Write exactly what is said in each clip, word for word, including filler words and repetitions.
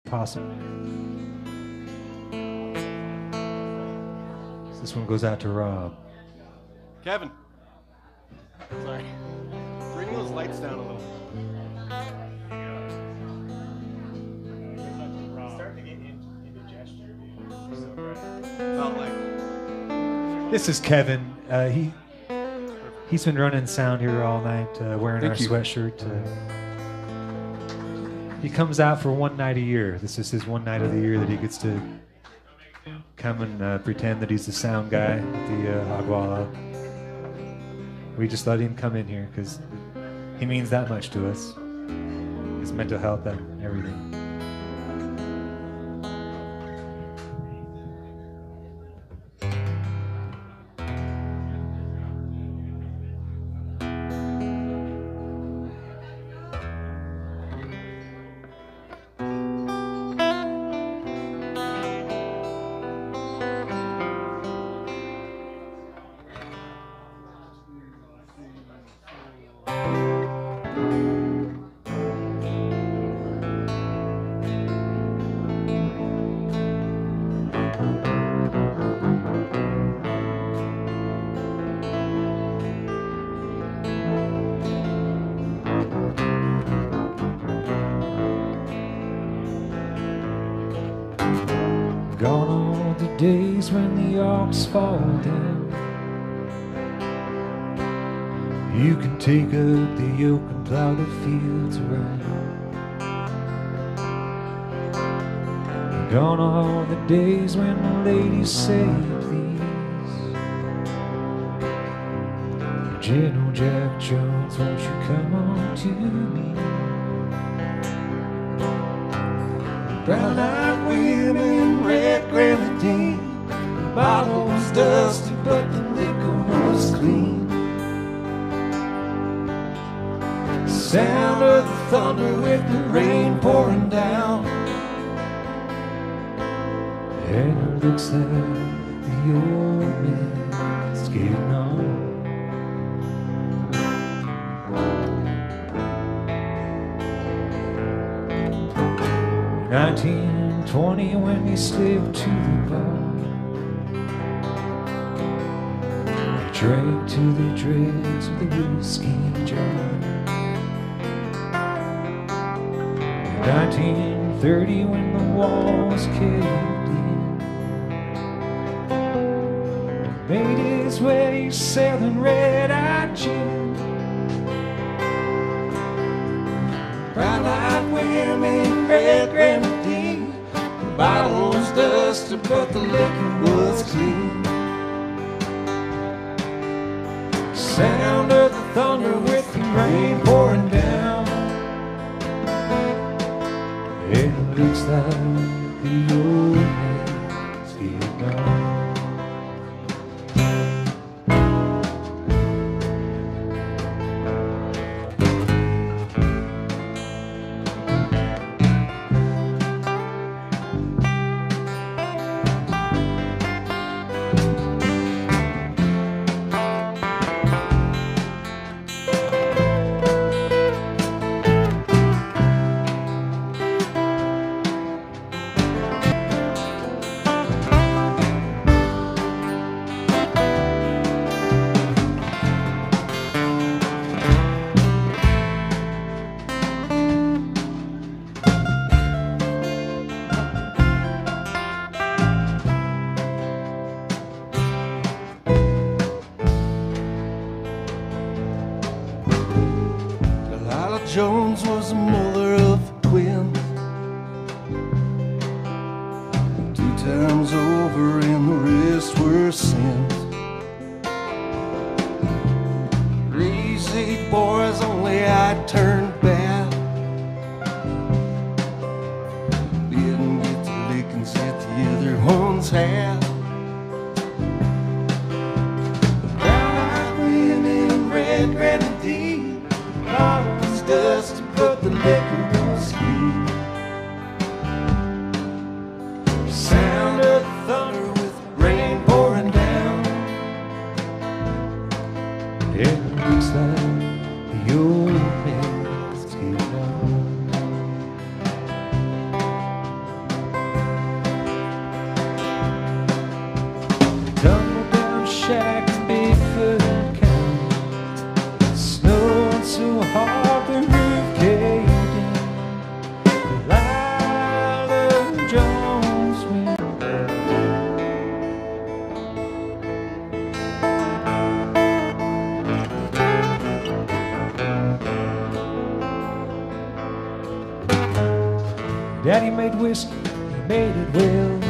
possible. This one goes out to Rob. Kevin. Sorry. Bring those lights down a little. Felt like. This is Kevin. Uh, he he's been running sound here all night, uh, wearing Thank our you. sweatshirt. Uh, he comes out for one night a year. This is his one night of the year that he gets to come and uh, pretend that he's the sound guy at the uh, Aguala. We just let him come in here because he means that much to us. His mental health and everything. Gone are the days when the ox fall down. You can take up the yoke and plow the fields around. Gone are the days when the ladies say please. General Jack Jones, won't you come on to me? Brown-eyed women, red grenadine. The bottle was dusty, but the liquor was clean. The sound of the thunder with the rain pouring down. And it looks like the old man's getting on. nineteen twenty when we slipped to the bar, we drank to the dregs of the whiskey jar. nineteen thirty when the walls caved in, made his way selling red-eyed gin. Brown-eyed women, red grenadine. The bottle was dusty, but the liquor was clean. Sound of the thunder with the rain pouring down. It looks like the old man's getting on. Jones was the mother of twins, two times over and the rest were sins. Raised eight boys, only I turned bad. Didn't get the lickings that the other ones had. Brown-eyed women, red grenadine. Dusty, but the liquor was clean. Sound of the thunder with rain pouring down. It looks like the old man's getting on. he made whiskey, he made it well.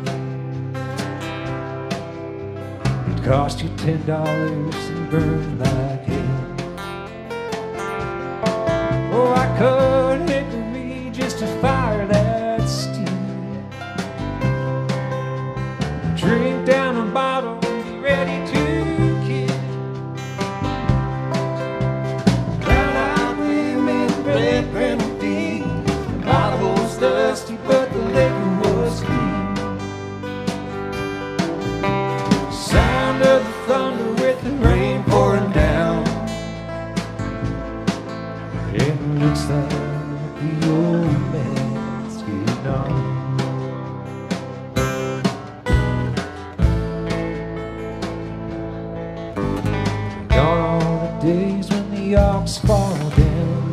It cost you ten dollars and burned like hell. Oh, I cut hickory just to fire that steel. Drink down a bottle, be ready to kill. Brown-eyed women, red grenadine. The bottle was dusty, but the liquor was clean. Sound of the thunder with the rain pouring down. It looks like the old man's getting on. Days when the ox fall down,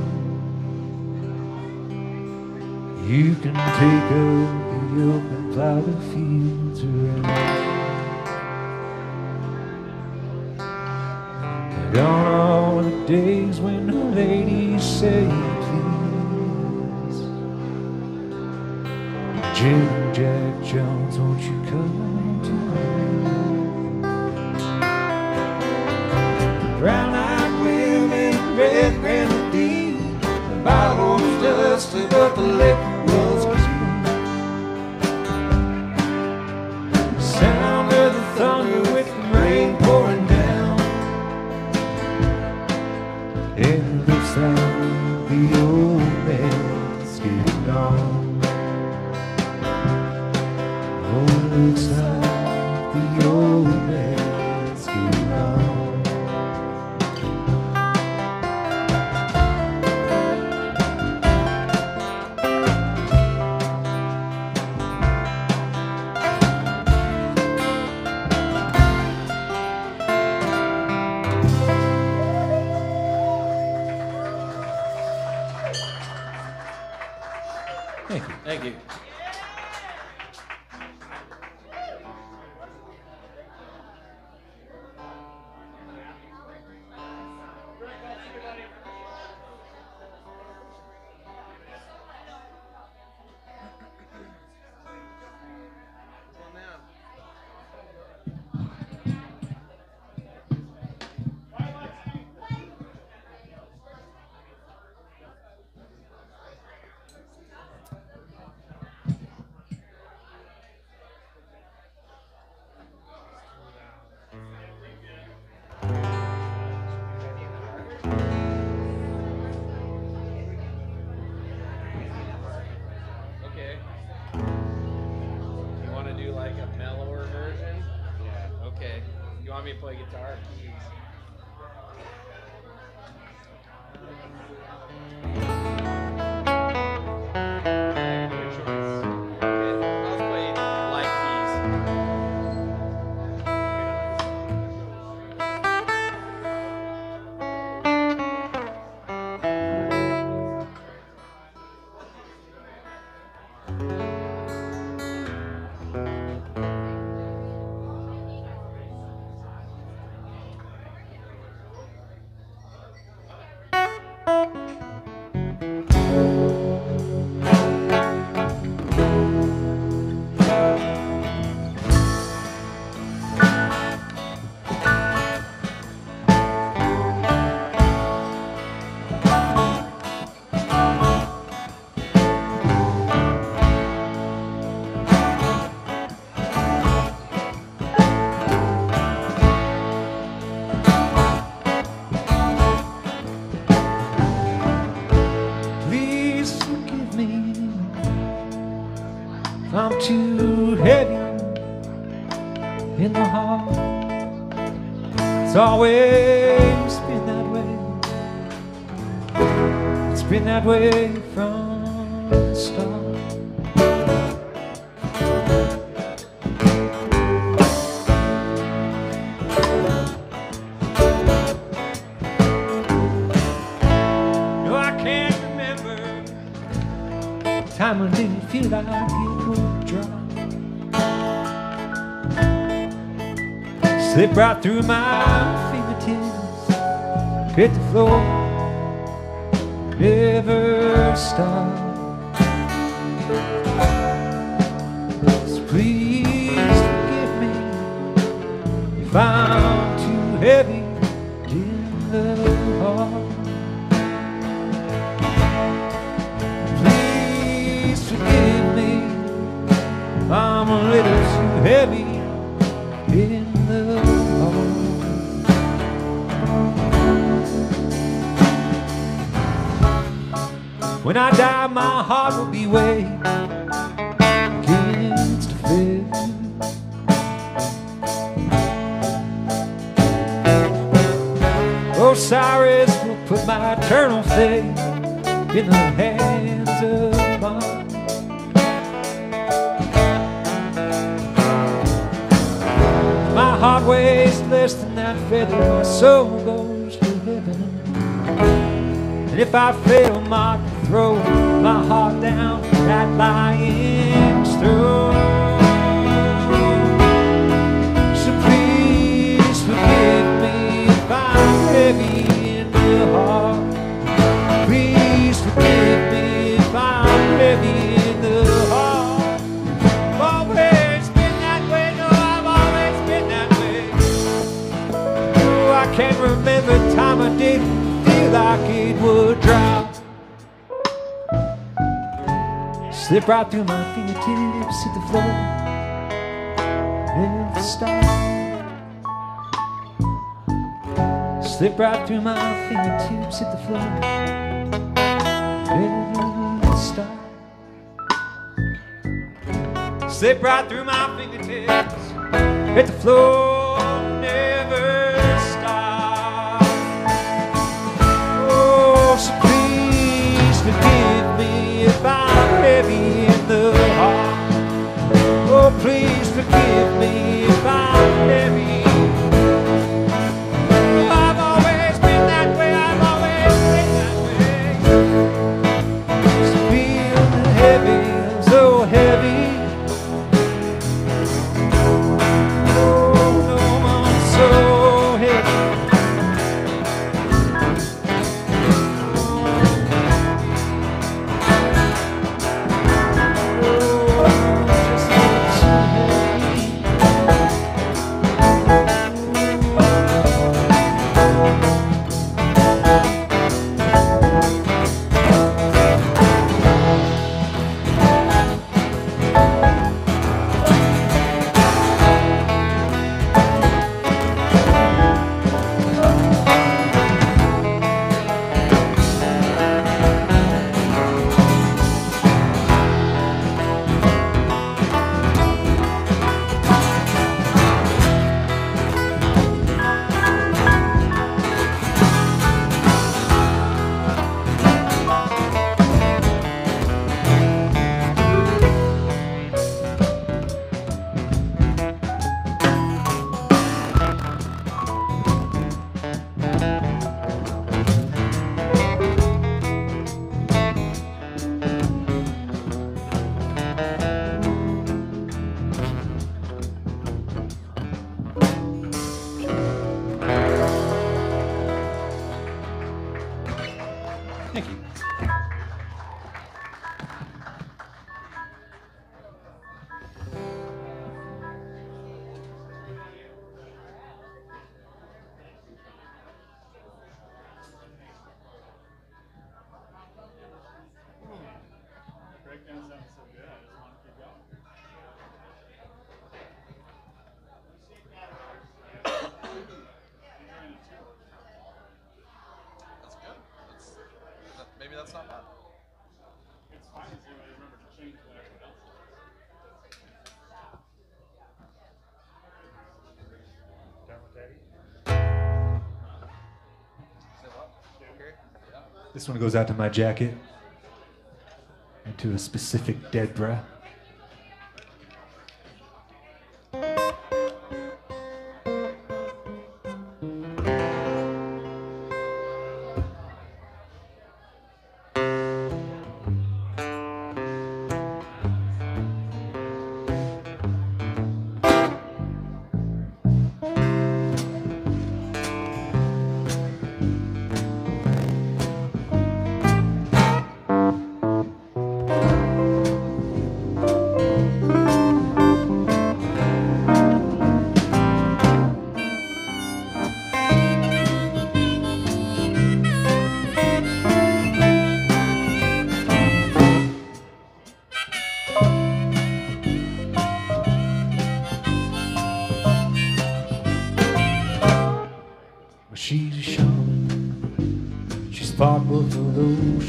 you can take up the yoke and plow the fields around. Gone are the days when the ladies say please. Jim and Jack Jones, won't you come to me? Brown-eyed women, red grenadine. The bottle was dusty, but the liquor was clean. The sound of the thunder with the rain pouring down. It looks like the old man's getting on. Oh, it looks like the old man's getting on. Thank you. Thank you. Okay. You want to do like a mellower version? Yeah. Okay. You want me to play guitar? Keys. Your choice. Okay. I'll play light I'm too heavy in the heart. It's always been that way. It's been that way from the start. No, I can't remember the time when I didn't feel like it would drop. Slip right through my fingertips, hit the floor, never stop. I'm a little too heavy in the heart. When I die, my heart will be weighed against a fence. Osiris will put my eternal fate in the hands of mine. My heart weighs less than that feather, my soul goes to heaven. And if I fail, my throw my heart down that lion's throat. So please forgive me if I'm heavy in the heart. Please forgive me if I'm heavy in the heart. I've always been that way, no, I've always been that way. Oh, I can't remember the time I didn't feel like it would drop. Slip right through my fingertips, hit the floor, never stop. Slip right through my fingertips, hit the floor, never stop. Slip right through my fingertips, hit the floor, never stop. Oh, so please forgive me if I'm heavy in the heart. Oh, please forgive me if I'm heavy. Oh, I've always been that way, I've always been that way. So feeling heavy, so heavy. Oh, no, I'm so heavy. Thank you. Breakdown sounds so good. I just want to keep going. That's good. That's, that, maybe that's not bad. It's fine as long as you remember to change what everyone else does. Done with that? Say what? Okay. Yeah. This one goes out to my jacket and to a specific Deborah.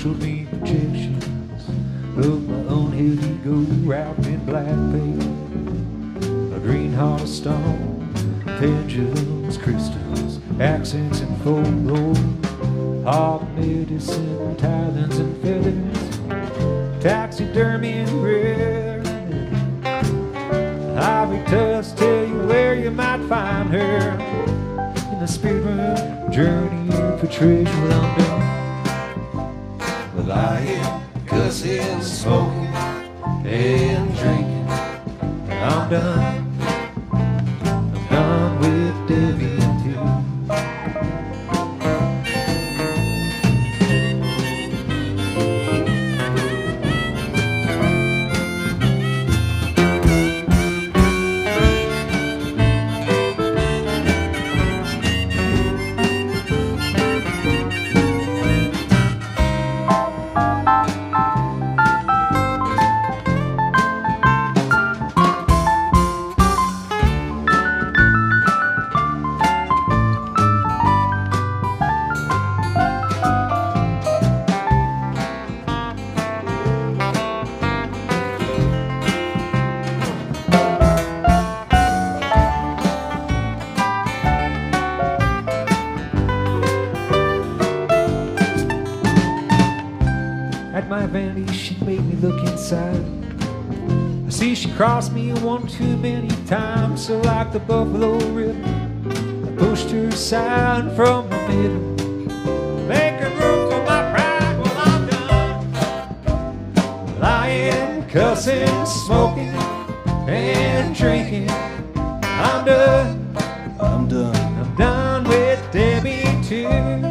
showed me projections of my own head ego wrapped in black paper. A green heart of stone, pendulums, crystals, accents and folklore, hog medicine, talons and feathers, taxidermy and rare. Ivory tusk tell you where you might find her in the spirit room, journey for treasure. Well, I'm done with lying, cussing, smoking, and drinking. I'm done. I'm done with Debbie too. Crossed me one too many times, so like the Buffalo River, I pushed her aside from the middle, making room for my pride. Well, I'm done lying, cussing, smoking, and drinking. I'm done. I'm done. I'm done with Debbie too.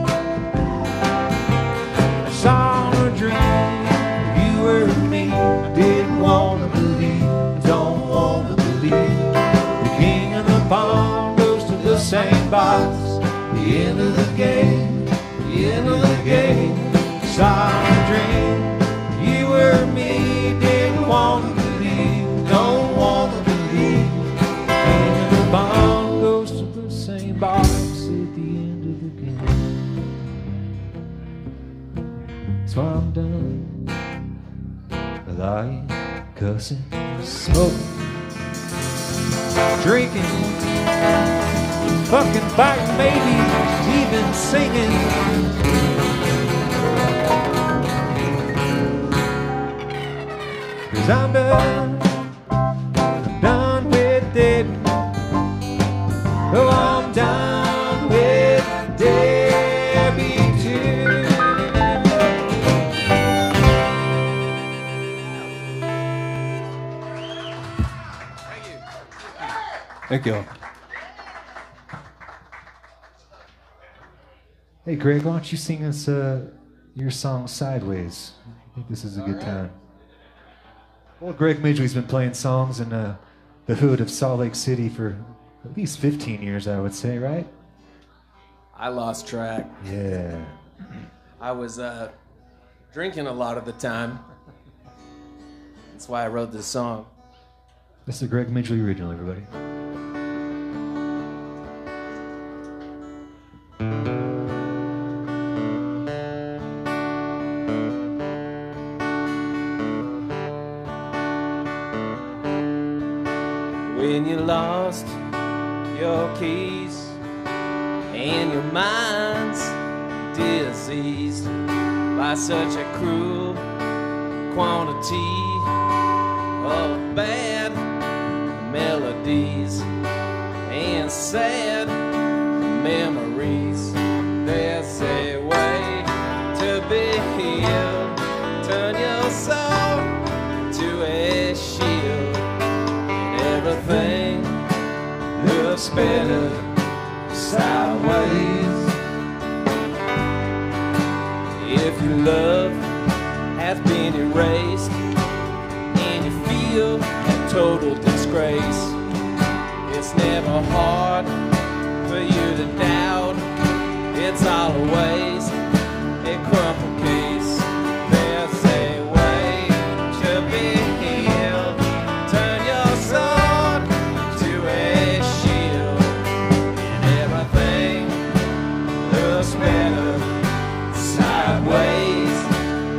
I saw her dream, you were me, didn't want to believe. Don't want to believe the king of the pond goes to the same box. The end of the game, the end of the game. Saw a dream, you were me, didn't want to believe, don't want to believe. The king of the pond goes to the same box at the end of the game. So I'm done lying, cussing, smoking, drinking, fucking, fighting, maybe even singing. Cause I'm done, I'm done with Debbie. Oh, I'm done with Debbie too. Thank you. Hey Greg, why don't you sing us uh, your song Sideways? I think this is a good time. Well, Greg Midgley's been playing songs in uh, the hood of Salt Lake City for at least fifteen years, I would say, right? I lost track. Yeah. I was uh, drinking a lot of the time. That's why I wrote this song. This is a Greg Midgley original, everybody. When you lost your keys and your mind's diseased by such a cruel quantity of bad melodies and sad memories, there's a way to be healed. Turn your soul to a shield. Everything looks better sideways. If your love has been erased and you feel a total disgrace, it's never hard for you to doubt. It's always a crumpled case. There's a way to be healed. Turn your soul to a shield, and everything looks better sideways.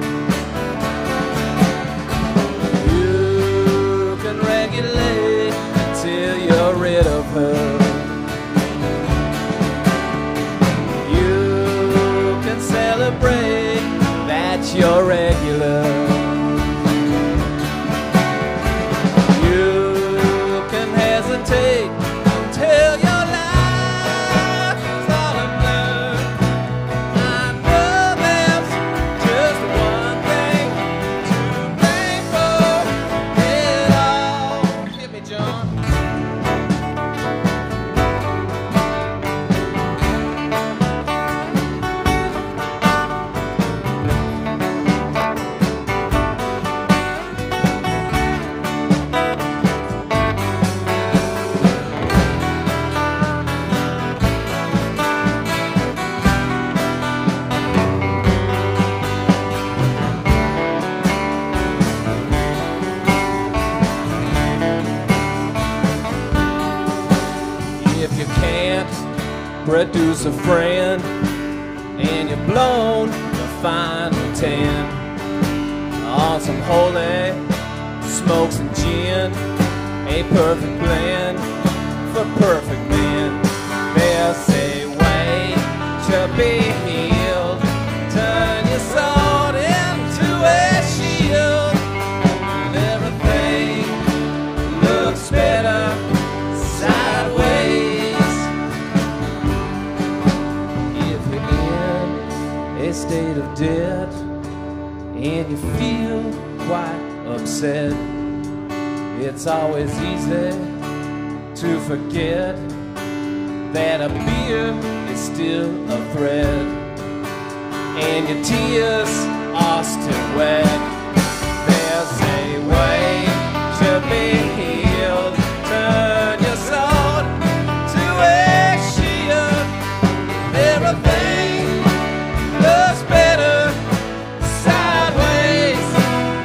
produce a friend, and you're blown to final ten. On some holy smokes and gin, a perfect blend for perfect men. There's a way to be healed. Turn your sword into a shield, and everything looks better sideways. If you're in a state of debt and you feel quite upset, it's always easy to forget that a beer is still a threat, and your tears are still wet. There's a way to be healed. Turn your sword to a shield. Everything looks better sideways.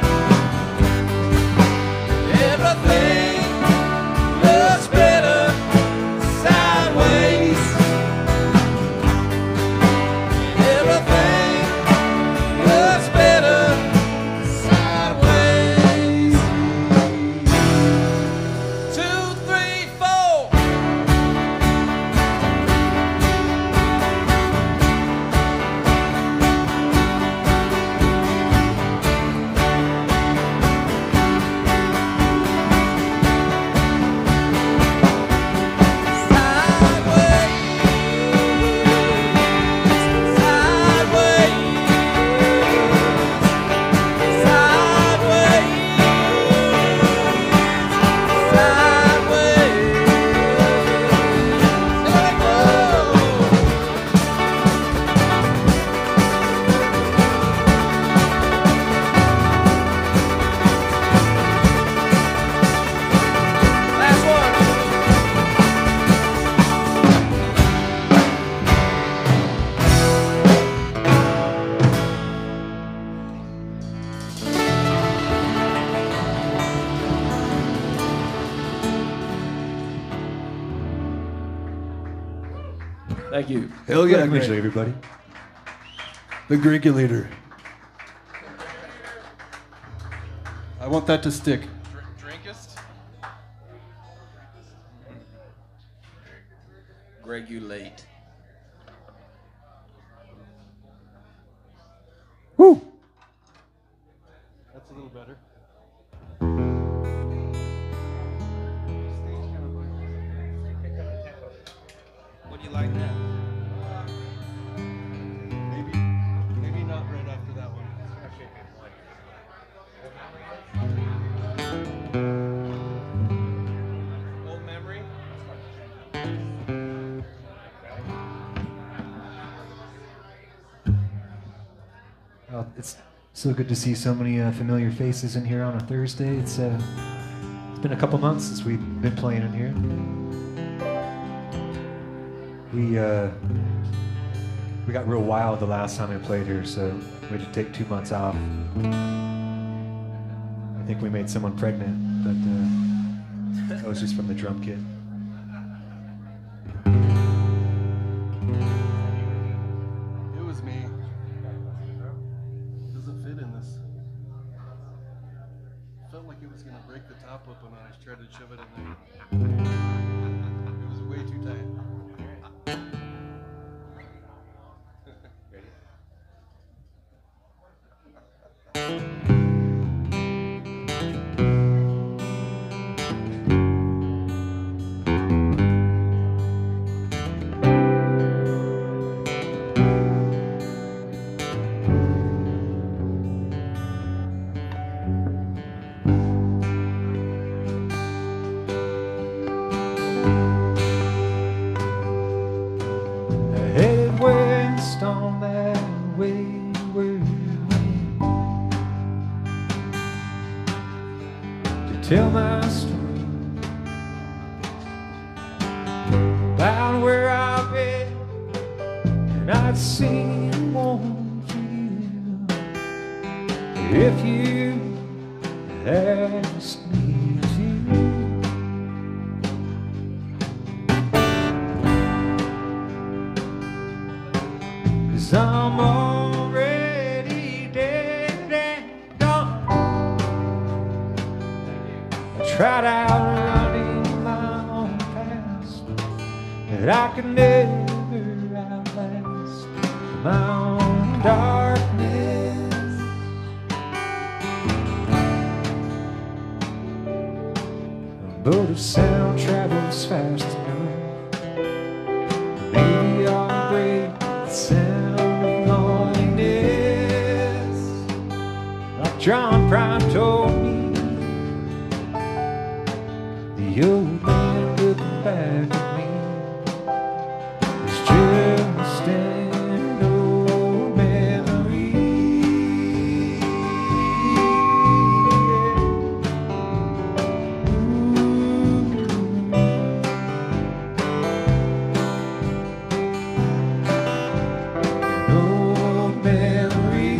Everything looks better sideways. Everything looks better sideways. Two, three, four. Thank you. Hell yeah, Congratulations, Greg. everybody. The Grinkulator. I want that to stick. Drinkist? Regulate. Woo! That's a little better. What do you like now? Maybe, maybe not right after that one. Old memory? Well, it's so good to see so many uh, familiar faces in here on a Thursday. It's uh, it's been a couple months since we've been playing in here. We uh, we got real wild the last time we played here, so we had to take two months off. I think we made someone pregnant, but uh, that was just from the drum kit. It was me. It doesn't fit in this. Felt like it was gonna break the top open when I tried to shove it in there. It was way too tight. Headed west on that wayward wind to tell my story about where I've been, and I'd sing it won't you if you asked me to. I tried outrunning my own past, but I could never outlast my own darkness. But if sound travels fast enough, maybe I'll break the sound of loneliness. Like John Prine told me, the old man looking back at me is just an old memory. An old memory.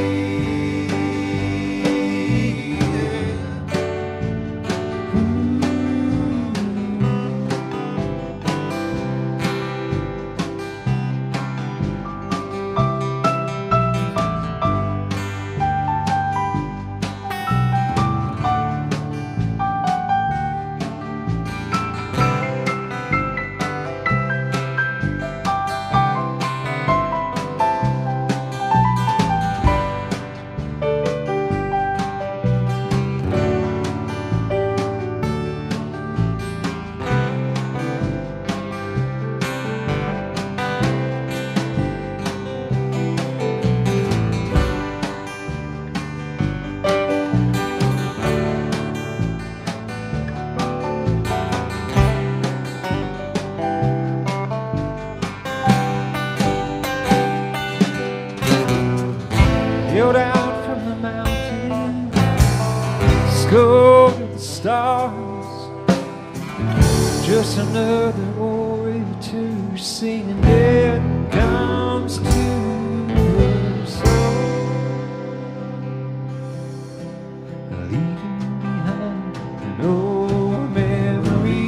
Yelled out from the mountain, let's go to the stars. Just another warrior to singing death comes to us all, leaving behind an old memory.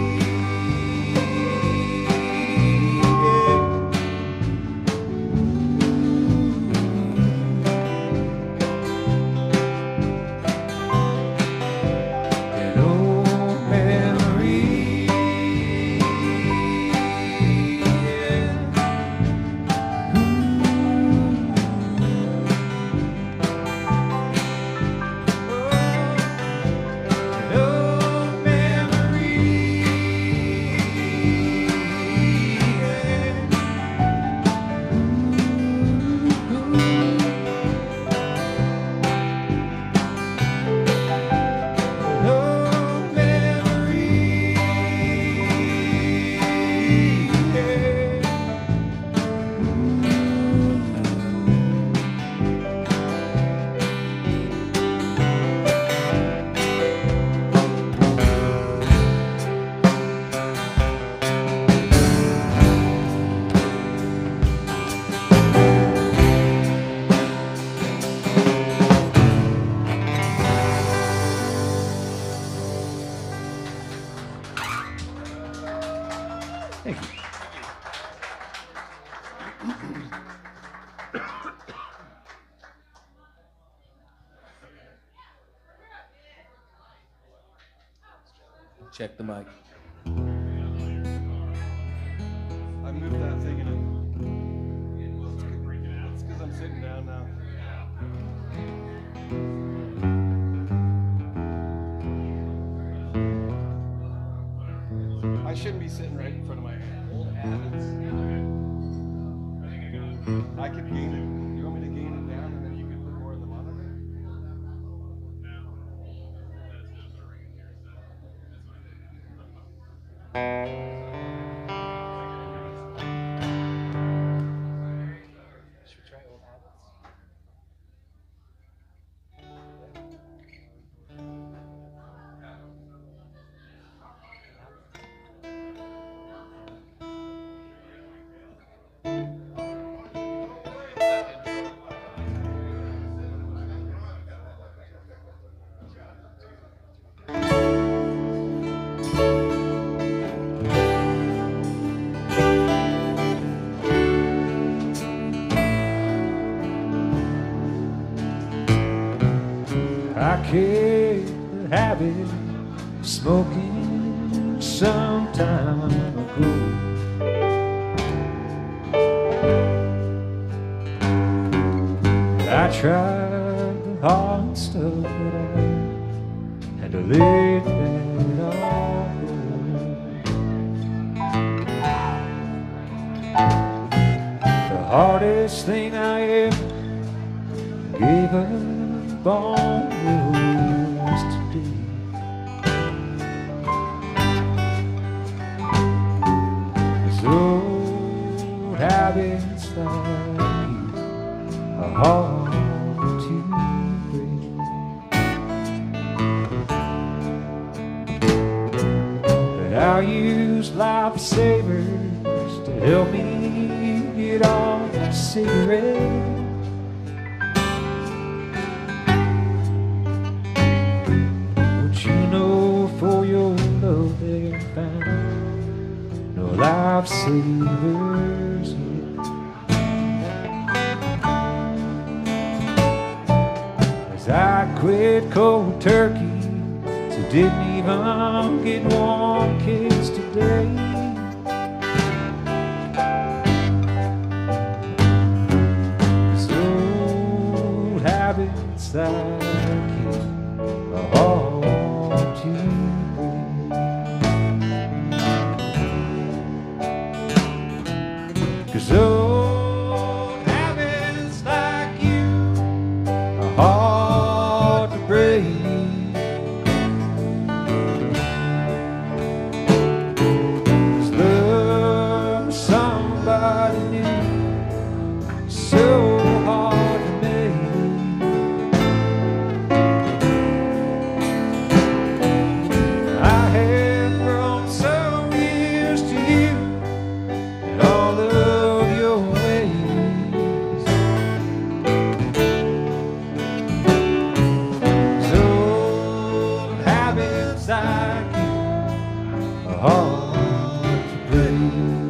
An old memory. An old memory. An old memory. Thank you. Check the mic. I moved that thing and it's because I'm sitting down now. I shouldn't be sitting right in front of my old habits. I could gain it. You want me to gain it down and then you can put more in the monitor? Should we try old habits? I can't have it smoking some time ago. I tried the hard stuff that I had to let that all go. The hardest thing I ever gave up on was today. These old habits like you are hard to break. But I'll use lifesavers to help me get off the cigarette. For your love they're found no lifesavers yet. As I quit cold turkey, so didn't even get one kiss today. These old habits I keep are hard to Cause old habits like you are hard to break. Cause love somebody new is so hard to make. I have grown so used to you and all the hard to break.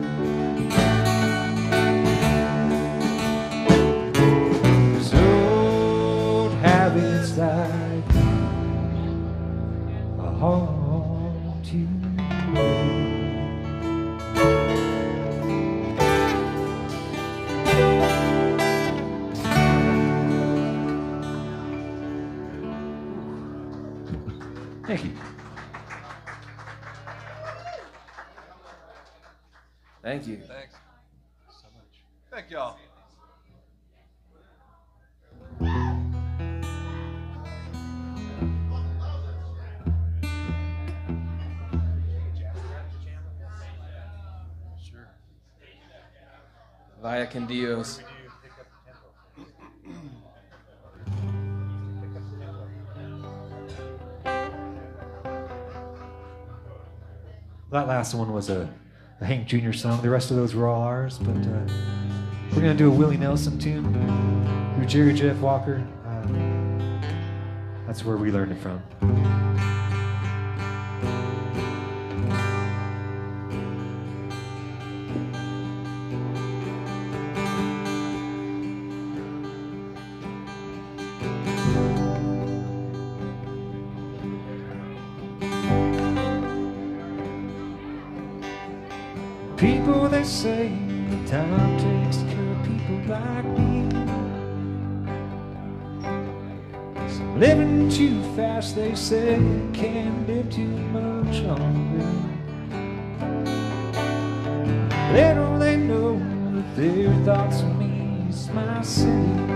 Those old habits like you are hard to break. Thank you. Thank you. Thanks so much. Thank y'all. Sure. Vaya con Dios. That last one was a, a Hank Junior song. The rest of those were all ours, but uh, we're gonna do a Willie Nelson tune through Jerry Jeff Walker. Uh, that's where we learned it from. People, they say time takes care of people like me. So living too fast, they say, can't live too much longer. Little they know that their thoughts of me is my sin.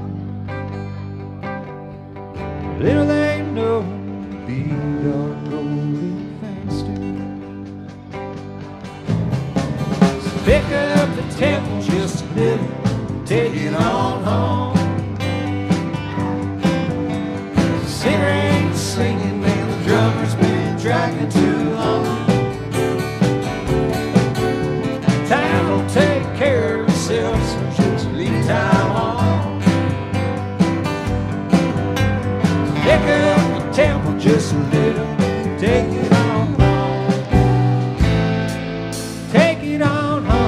Little they know the beat are growing faster. Pick up the tempo just a little, take it on home. The singer ain't singing and the drummer's been dragging too long. Time will take care of itself, so just leave time on. Pick up the tempo just a little, take it on home. Take it on home.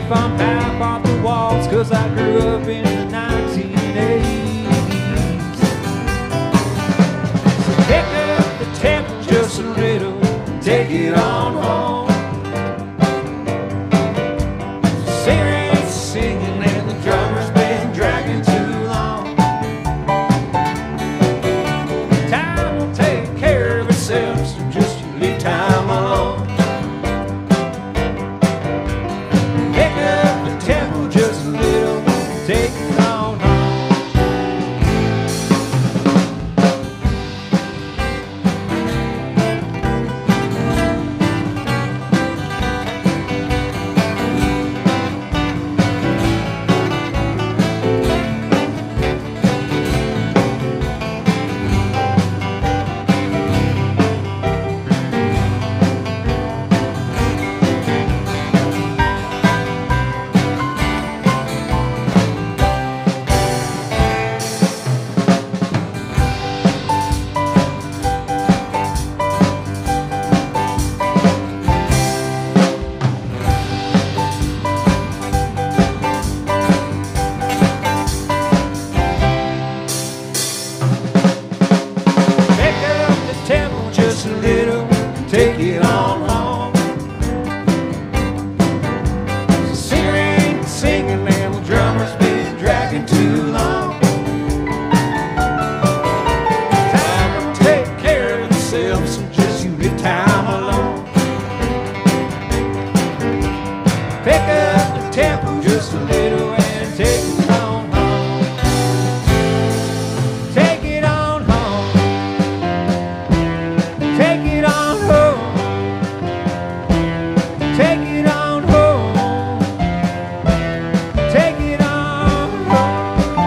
if I'm half off the walls, cause I grew up in the nineteen eighties. So pick up the tempo just a little, take it on home. Singer ain't singing and the drummer's been dragging too long. Time will take care of itself, so just you leave time alone. Pick up the tempo just a little, take it on home. Take it on home. The singer ain't singing and the drummer's been dragging too long. Time will take care of itself, so just you leave time alone. Pick up the tempo just a little and take it on home. Take it on home. Take it on home. Take it on home. Take it on home.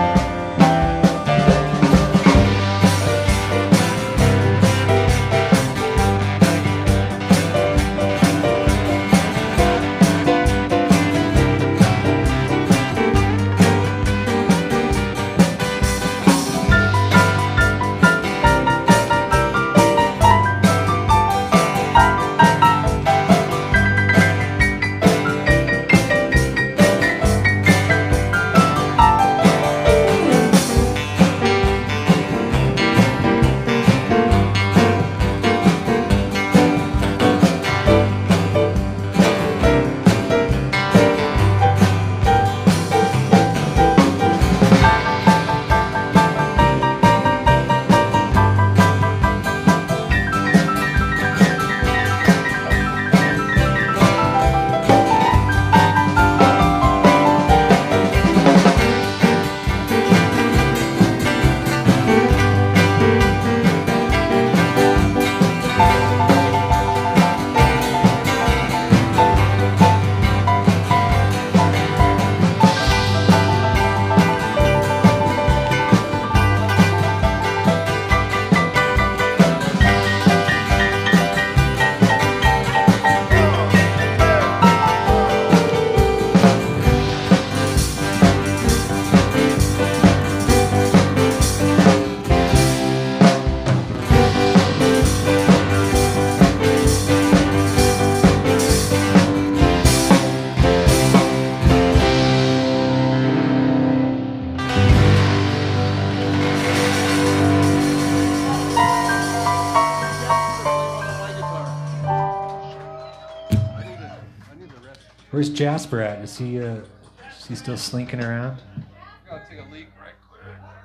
Where's Jasper at? Is he uh, is he still slinking around? Gotta take a leak right quick.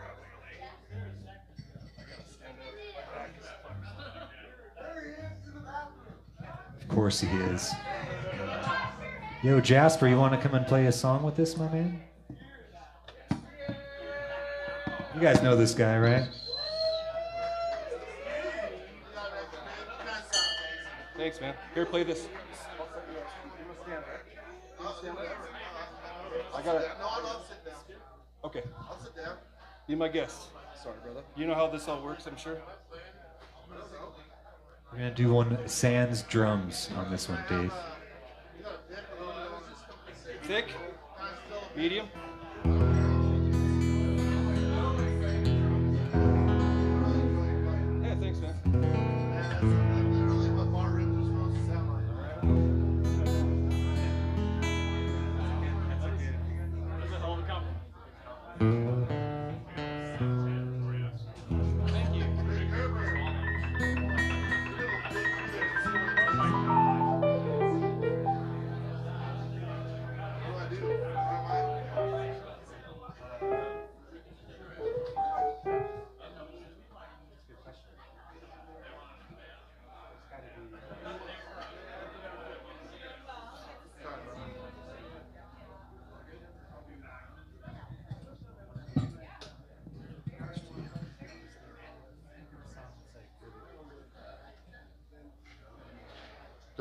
Of course he is. Yo, Jasper, you want to come and play a song with us, my man? You guys know this guy, right? Thanks, man. Here, play this. I got it. Okay. I'll sit down. Be my guest. Sorry, brother. You know how this all works, I'm sure? We're going to do one sans drums on this one, Dave. Thick? Medium? Yeah, thanks, man.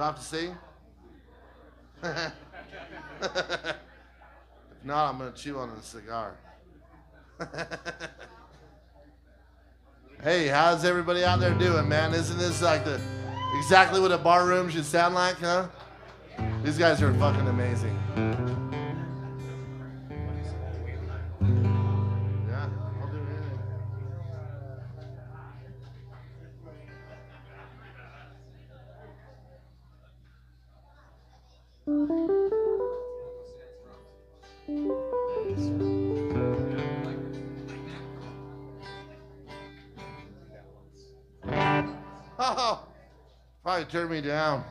I have to sing? If not, I'm going to chew on a cigar. Hey, how's everybody out there doing, man? Isn't this like the exactly what a bar room should sound like, huh? These guys are fucking amazing. Yeah, I'll do anything. Oh, probably turned me down.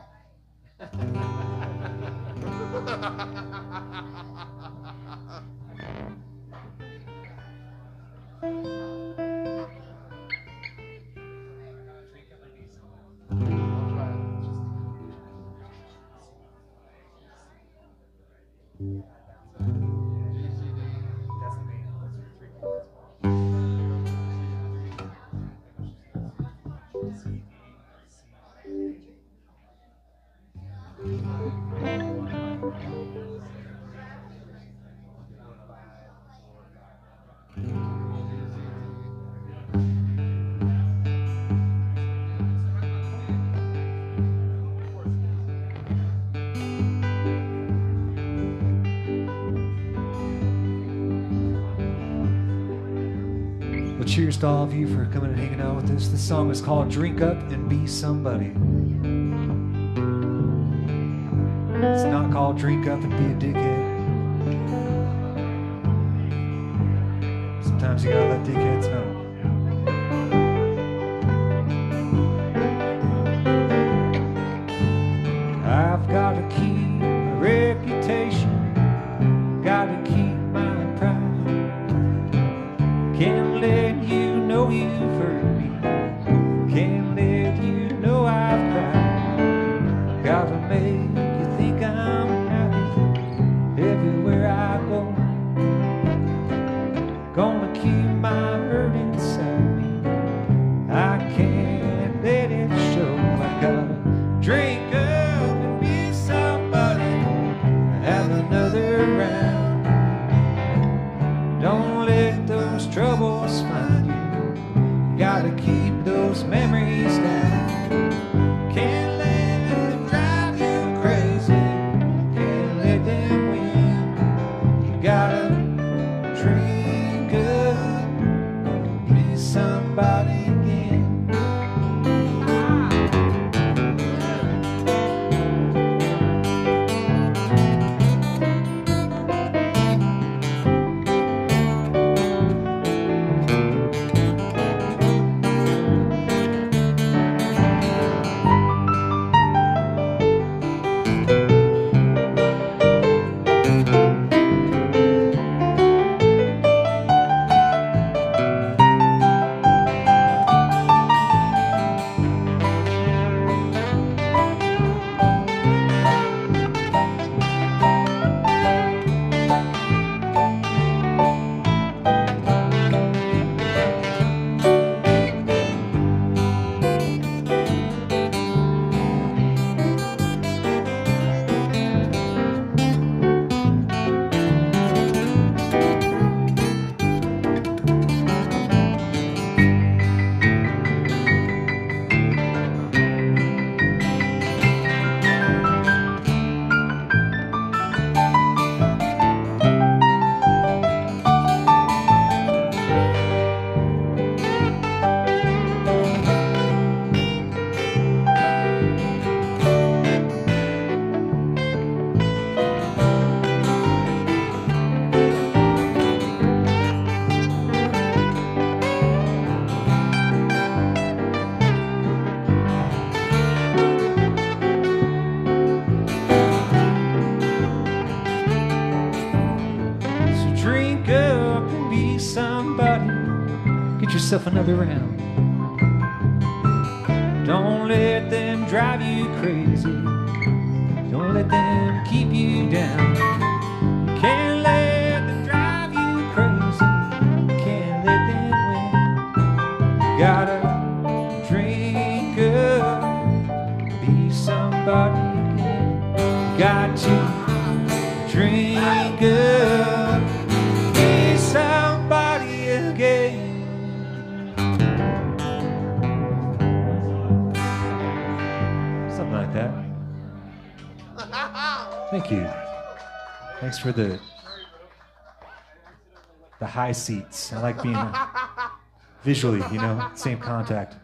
Well, cheers to all of you for coming and hanging out with us. This song is called Drink Up and Be Somebody. It's not called Drink Up and Be a Dickhead. Sometimes you gotta let dickheads know. I've got to keep my reputation, got to keep my pride. Can't let you know you've hurt me, can't let you know I've cried. Gotta make you think I'm happy everywhere I go. Gonna keep my hurt inside me, I can't let it show. I gotta drink up and be somebody, have another round. Don't let those troubles find you, gotta keep those memories down. Can't let them drive you crazy, can't let them win. You gotta drink up, be somebody again. Drink up and be somebody, get yourself another round. Don't let them drive you crazy, don't let them keep you down. Can't let them drive you crazy, can't let them win. Gotta drink up, be somebody. Thank you. Thanks for the the high seats. I like being visually, you know, same contact.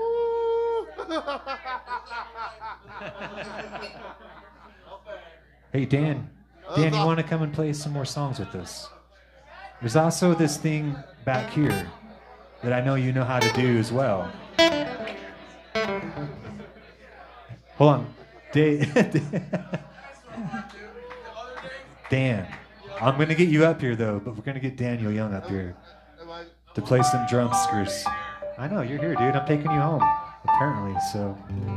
Hey, Dan. Dan, you want to come and play some more songs with us? There's also this thing back here that I know you know how to do as well. Hold on. Da- Dan. I'm going to get you up here, though, but we're going to get Daniel Young up here to play some drumskers. I know, you're here, dude. I'm taking you home, apparently, so...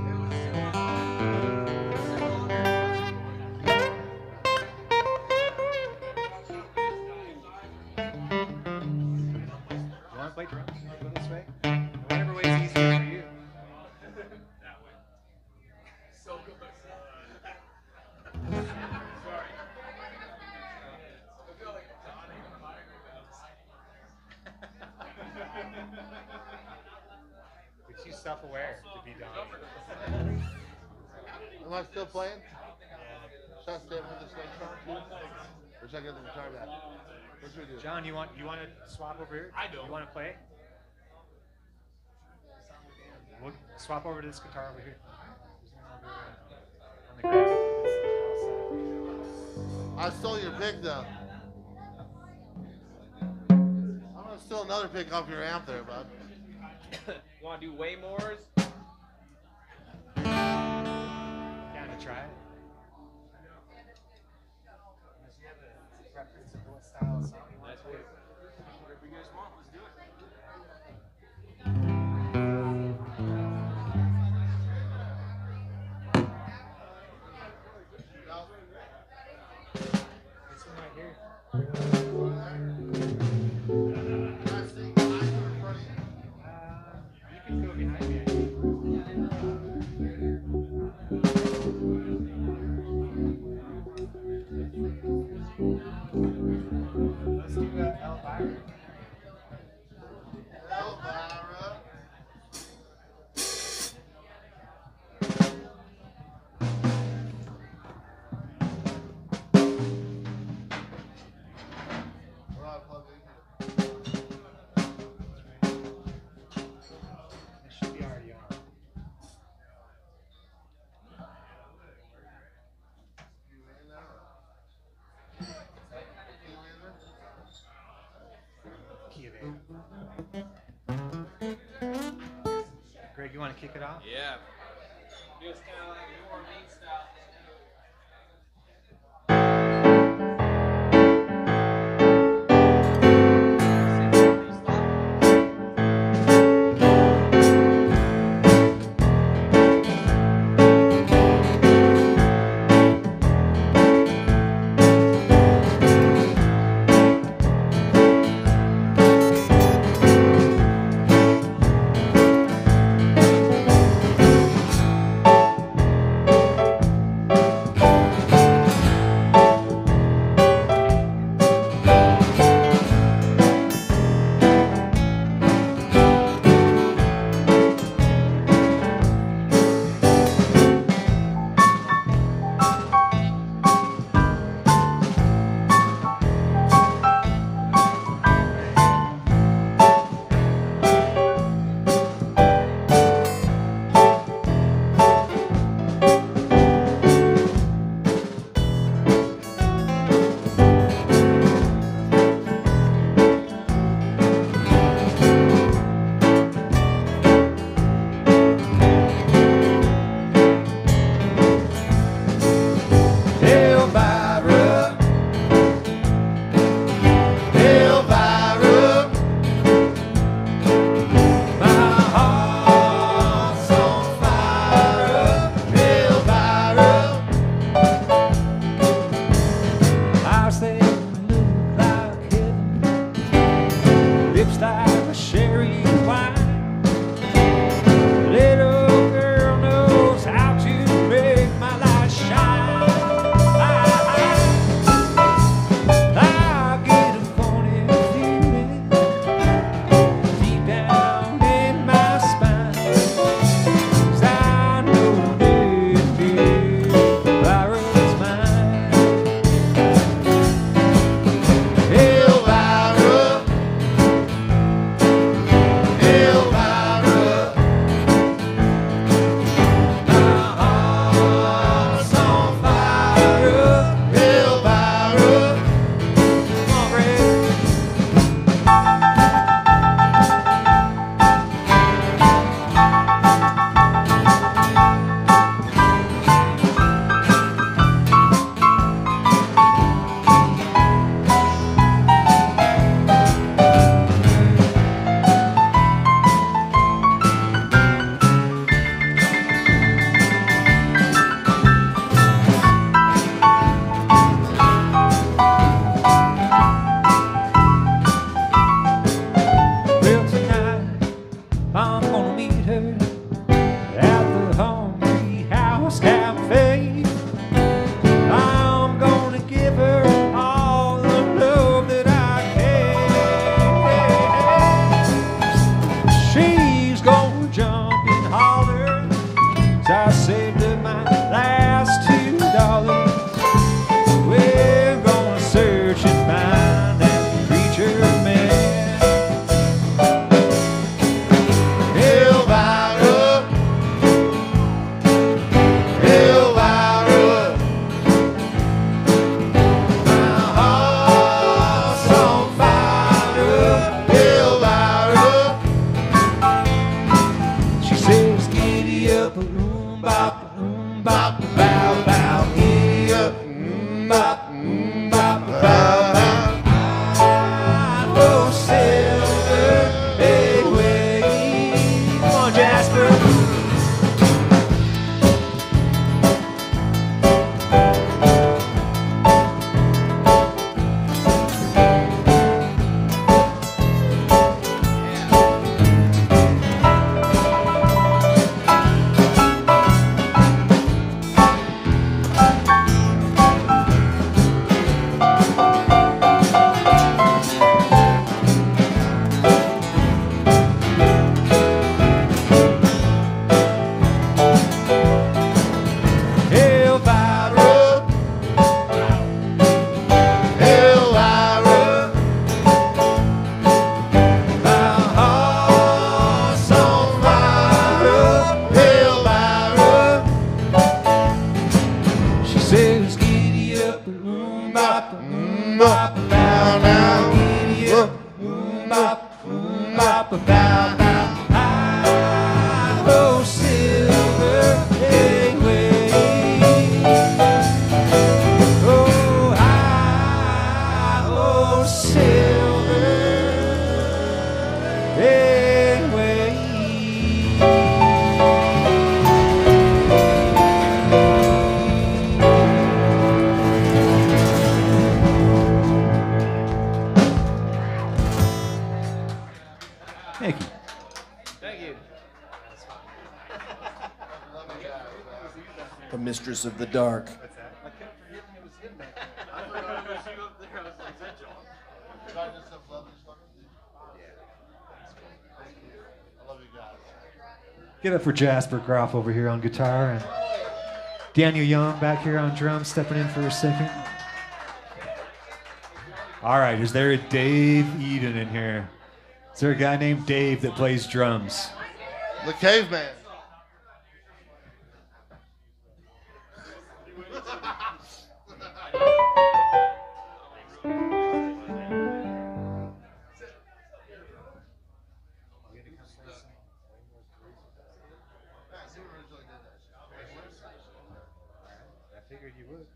Play drums. Go this way. Whatever way is easier for you. That way. So good. Sorry. I feel like dawning on my But she's self-aware to be dawning. Am I still playing? Should I stay with this next song too? Or should I get the guitar back? What should we do? John, you want you want to swap over here? I do. You want to play? We'll swap over to this guitar over here. On the ground. I stole your pick though. I'm gonna steal another pick off your amp there, bud. You want to do way mores? Down to try it. Unless you have a preference of what style of song you want to play. Whatever you guys want, let's do it. This one right here. Uh, you can go behind me. I think. Let's do uh, Elvira. Elvira. Where do I plug in here? It should be already on. You in there? You in there? Key of A. Greg, you want to kick it off? Yeah. Feels kind of like New Orleans style. Mine. bop, bow, bow. Hi-ho, silver, hey, way. Oh, hi-ho, silver, hey, way. Thank you. Thank you. The mistress of the dark. Give it for Jasper Groff over here on guitar and Daniel Young back here on drums, stepping in for a second. All right, is there a Dave Eden in here? Is there a guy named Dave that plays drums? The caveman. I figured you would.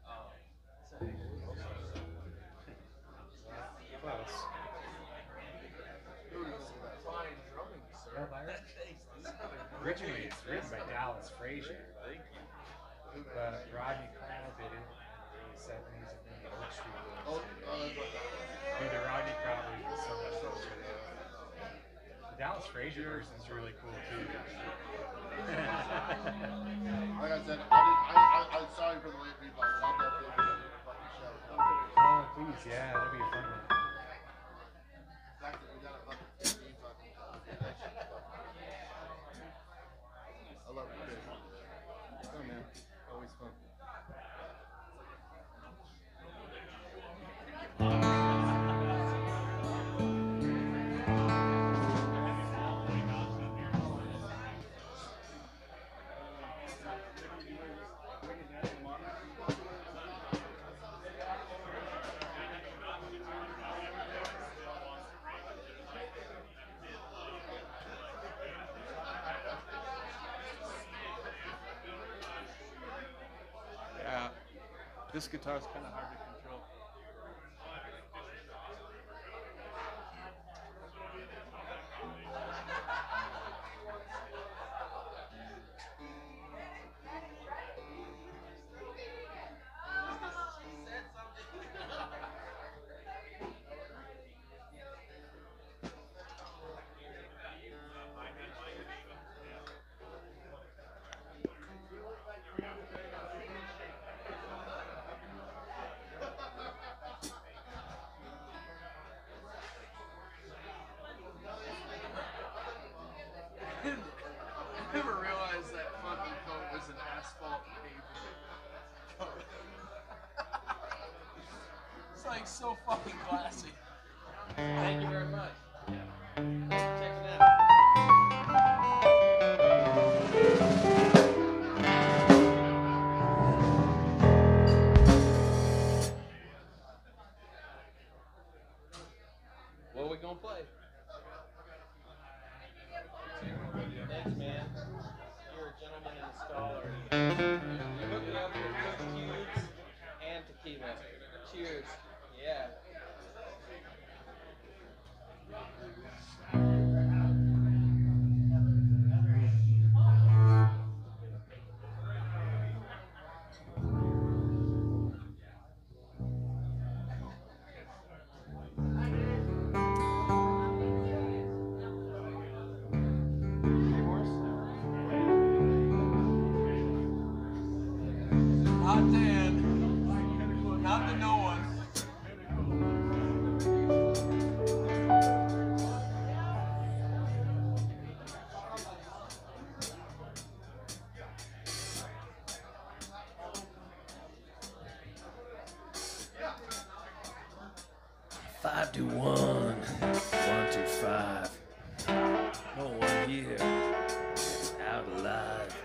Originally, it's written by Dallas Frazier, but Rodney Crowell did it in the seventies, and then the Oak Street Blues. Dude, the Rodney Crowell version is so much closer. The Dallas Frazier version is really cool too. Like I said, I, did, I, I, I'm sorry for the late people. I love that video. Fucking show. Oh, please, yeah, that'll be a fun one. The fact that we got a fucking T V fucking connection. I love it. It's fun, man. Always fun. Yeah, this guitar's kind of hard to control. I never realized that fucking coat was an asphalt pavement coat. It's like so fucking classy. Thank you very much. Check it out. What are we gonna play? Thanks, man. You're a gentleman and a scholar. You hooked me up with cooked cubes and tequila. Cheers. Yeah. Not Dan. Not the no one. Five to one. One to five. No one here. Out alive.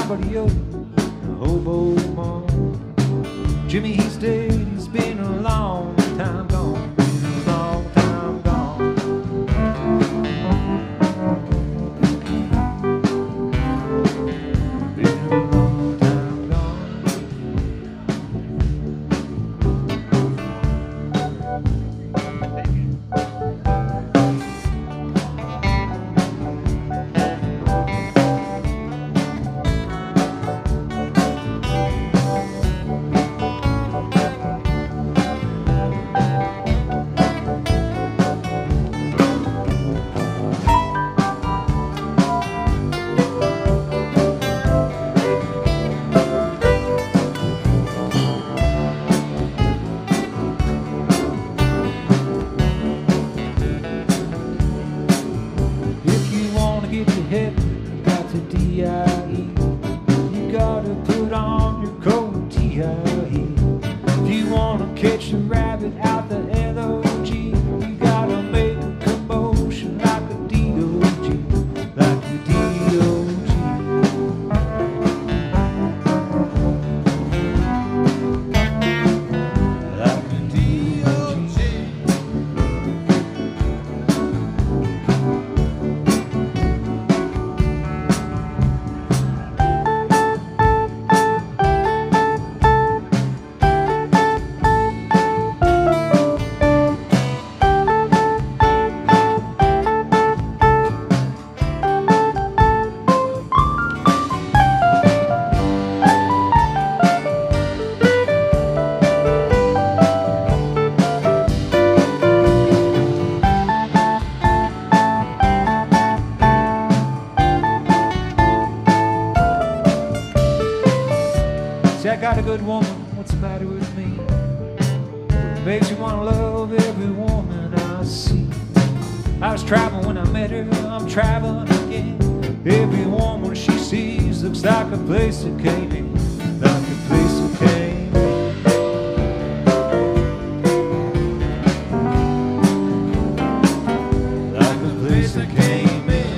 Buddy O, the hobo mom. Jimmy, he's dead, he's been a long time gone, been a long time gone. Been a long time gone. If you wanna get to heaven, you got to D I E. You gotta put on your coat, T I E. If you wanna catch the rabbit out the L O G, you gotta make a commotion like a D O G, like a D O G. Like a D O G. See, I got a good woman, what's the matter with me? Makes you wanna love every woman I see. I was traveling when I met her, I'm traveling again. Every woman she sees looks like a place that came in, like a place that came in. Like a place that came in.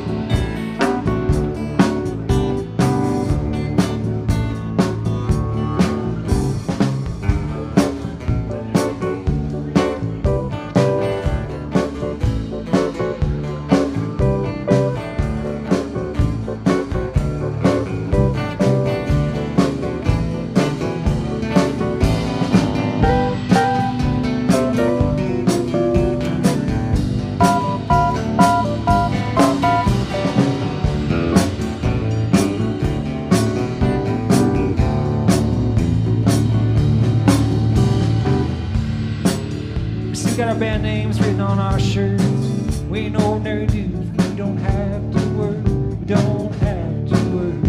We got our band names written on our shirts. We ain't ordinary dudes. We don't have to work. We don't have to work.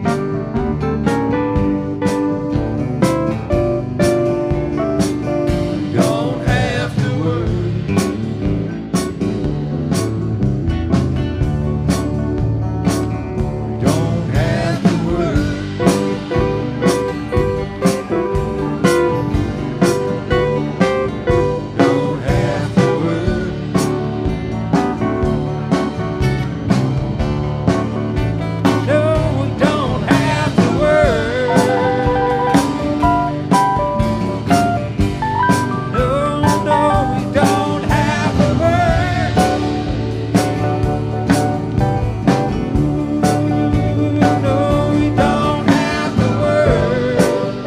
Don't have to work. Don't have to work. Don't have to work. No, we don't have to work. No, no, we don't have to work. No, we don't have to work.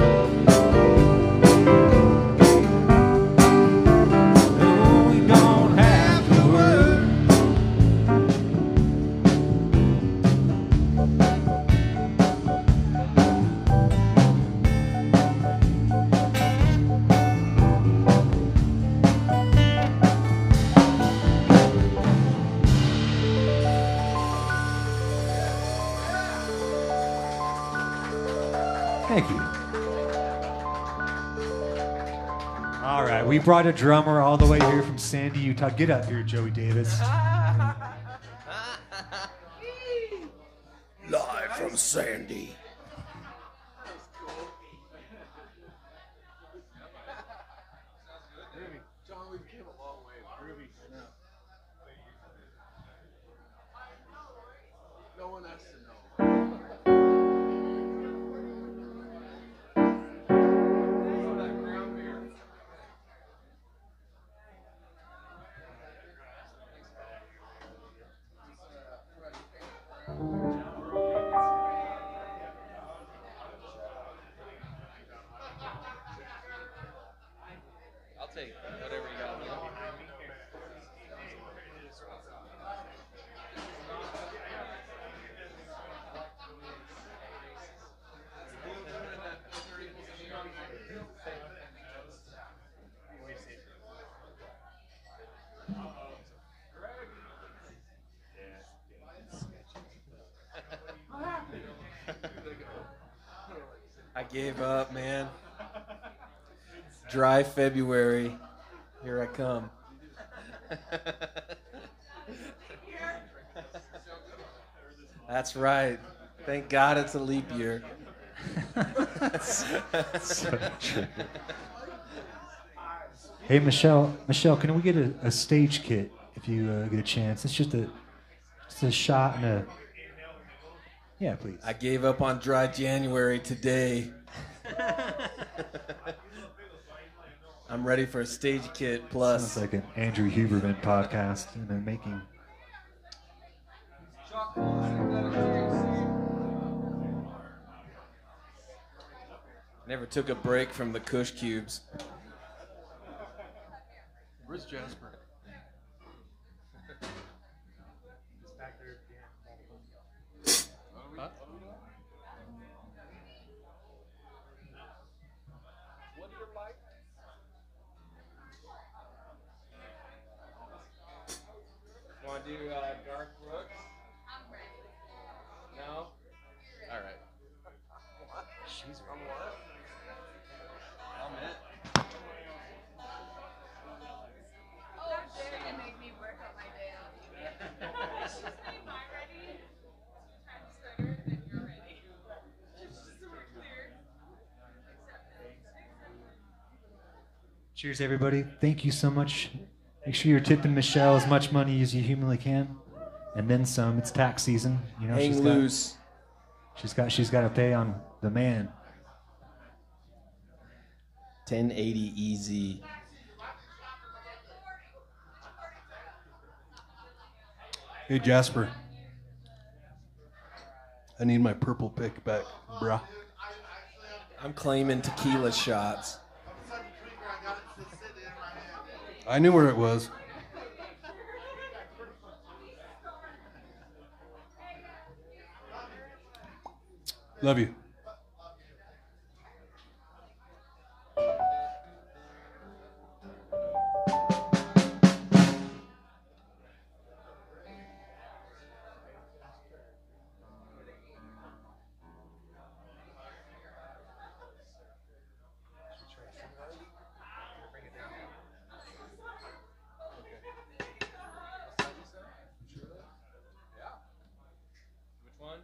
No, we don't have to work. Thank you. All right, we brought a drummer all the way here from Sandy, Utah. Get up here, Joey Davis. Live from Sandy. John, we've came a long way. Groovy. No one has to know. I gave up, man. Dry February. Here I come. That's right. Thank God it's a leap year. So true. Hey, Michelle, Michelle, can we get a, a stage kit if you uh, get a chance? It's just a, just a shot and a. Yeah, please. I gave up on Dry January today. I'm ready for a stage kit plus. Sounds like an Andrew Huberman podcast in the making. Never took a break from the Kush Cubes. Where's Jasper? Huh? What do you like? Want to do uh, Garth Brooks? No? All right. She's From what? I'm it. Oh, dare you make me work on my day off. She's saying I'm ready two times sooner than you're ready. Just so we're clear. Cheers, everybody. Thank you so much. Make sure you're tipping Michelle as much money as you humanly can, and then some. It's tax season. You know, Hang she's got, loose. she's got she's got to pay on the man. ten eighty easy. Hey, Jasper. I need my purple pick back, bruh. I'm claiming tequila shots. I knew where it was. Love you. Which one?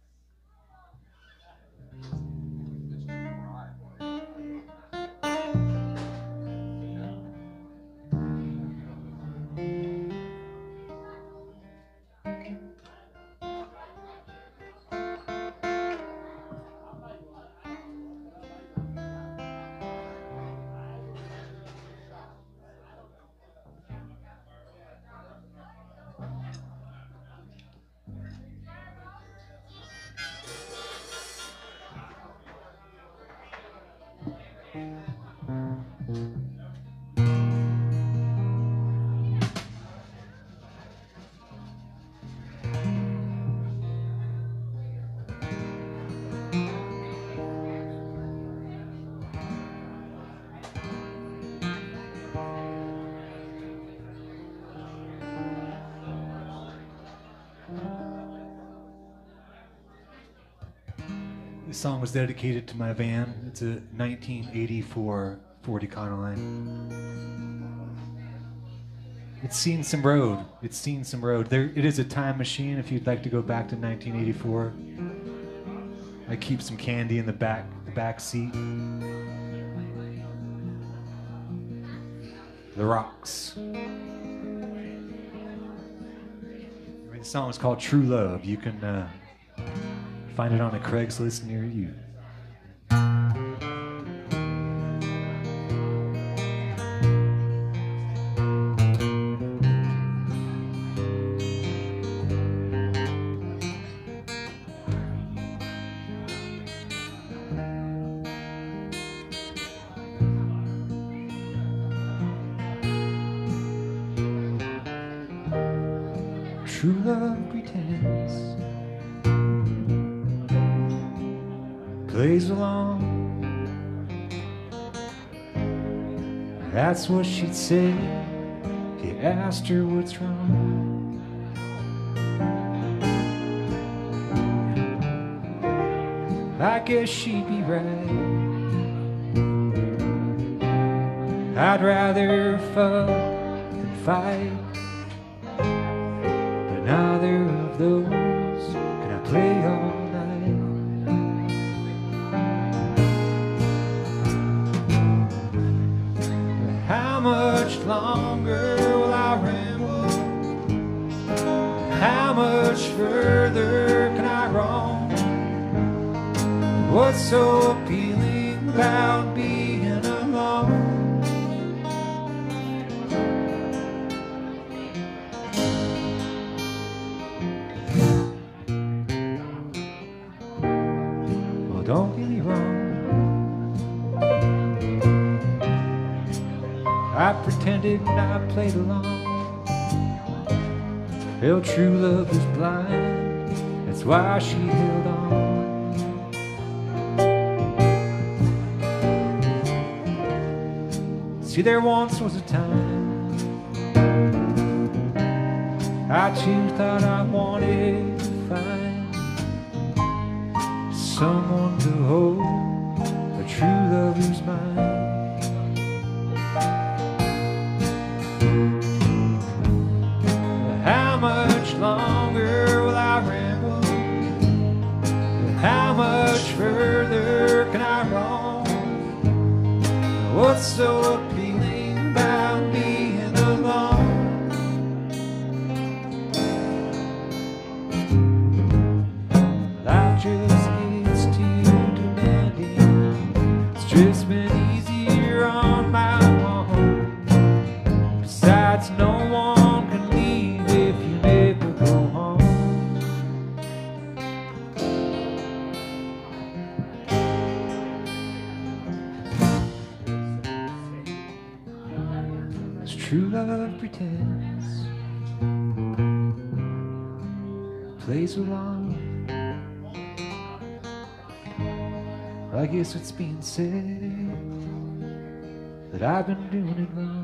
This song was dedicated to my van. It's a nineteen eighty-four Ford Econoline. It's seen some road. It's seen some road. There, it is a time machine. If you'd like to go back to nineteen eighty-four, I keep some candy in the back, the back seat. The Rocks. I mean, the song is called "True Love." You can uh, find it on a Craigslist near you. True love pretends, plays along. That's what she'd say if you asked her what's wrong. I guess she'd be right. I'd rather fuck than fight, but neither of those can I play all night. How much longer will I ramble? How much further can I roam? What's so appealing about being alone? Well, don't get me wrong, I pretended and I played along. Hell, true love was blind, that's why she held on. See, there once was a time I too thought I wanted to find someone to hold a true lover's mind. How much longer will I ramble? How much further can I roam? What's so appealing about being alone? Life just gets too demanding. It's just been easier on my own. Besides, no one can leave if you never go home. True love pretends, plays along. I guess it's being said that I've been doing it wrong.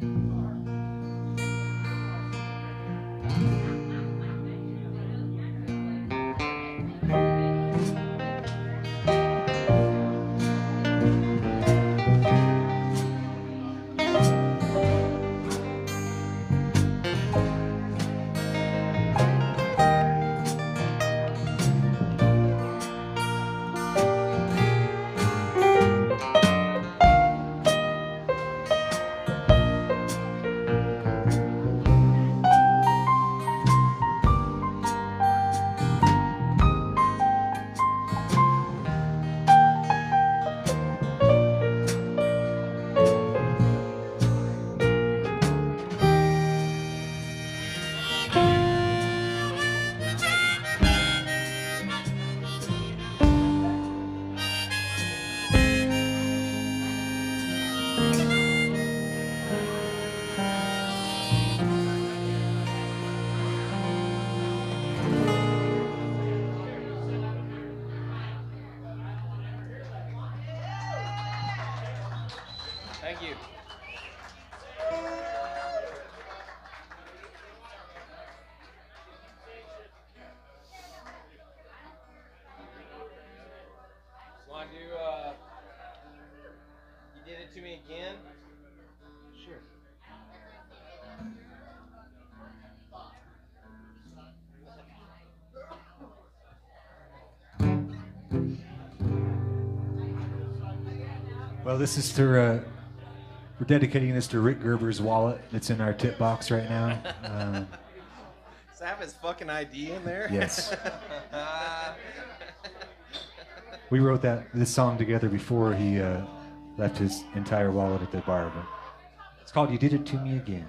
Thank you. Want to do, uh, You Did It To Me Again? Sure. Well, this is to, uh, we're dedicating this to Rick Gerber's wallet that's in our tip box right now. Uh, Does that have his fucking I D in there? Yes. We wrote that this song together before he uh, left his entire wallet at the bar. But it's called "You Did It To Me Again."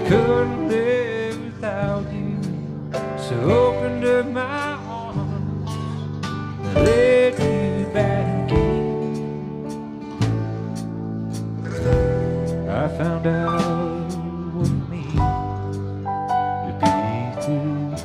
couldn't live without you, so opened up my arms and let you back in. I found out what it means to be through.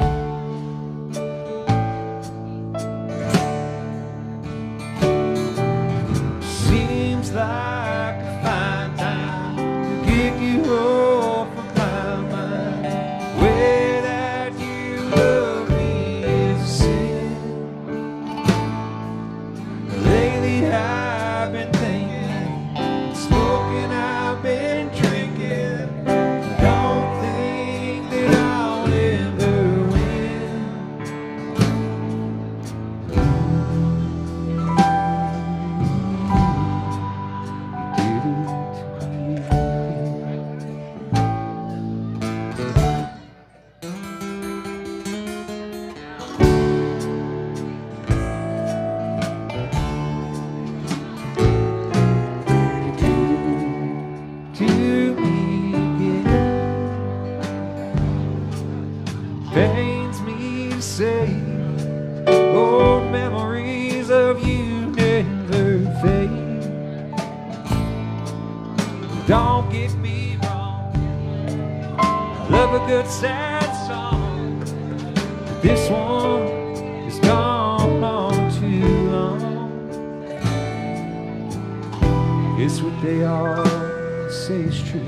Seems like a fine time to kick you off of my mind. Without you, love me is a sin. Lately I've been thinking, smoking, I've been drinking. I don't think that I'll ever win. To me again, pains me to say, old memories of you never fade. Don't get me wrong, I love a good sad song, but this one is gone on too long. It's what they all say is true.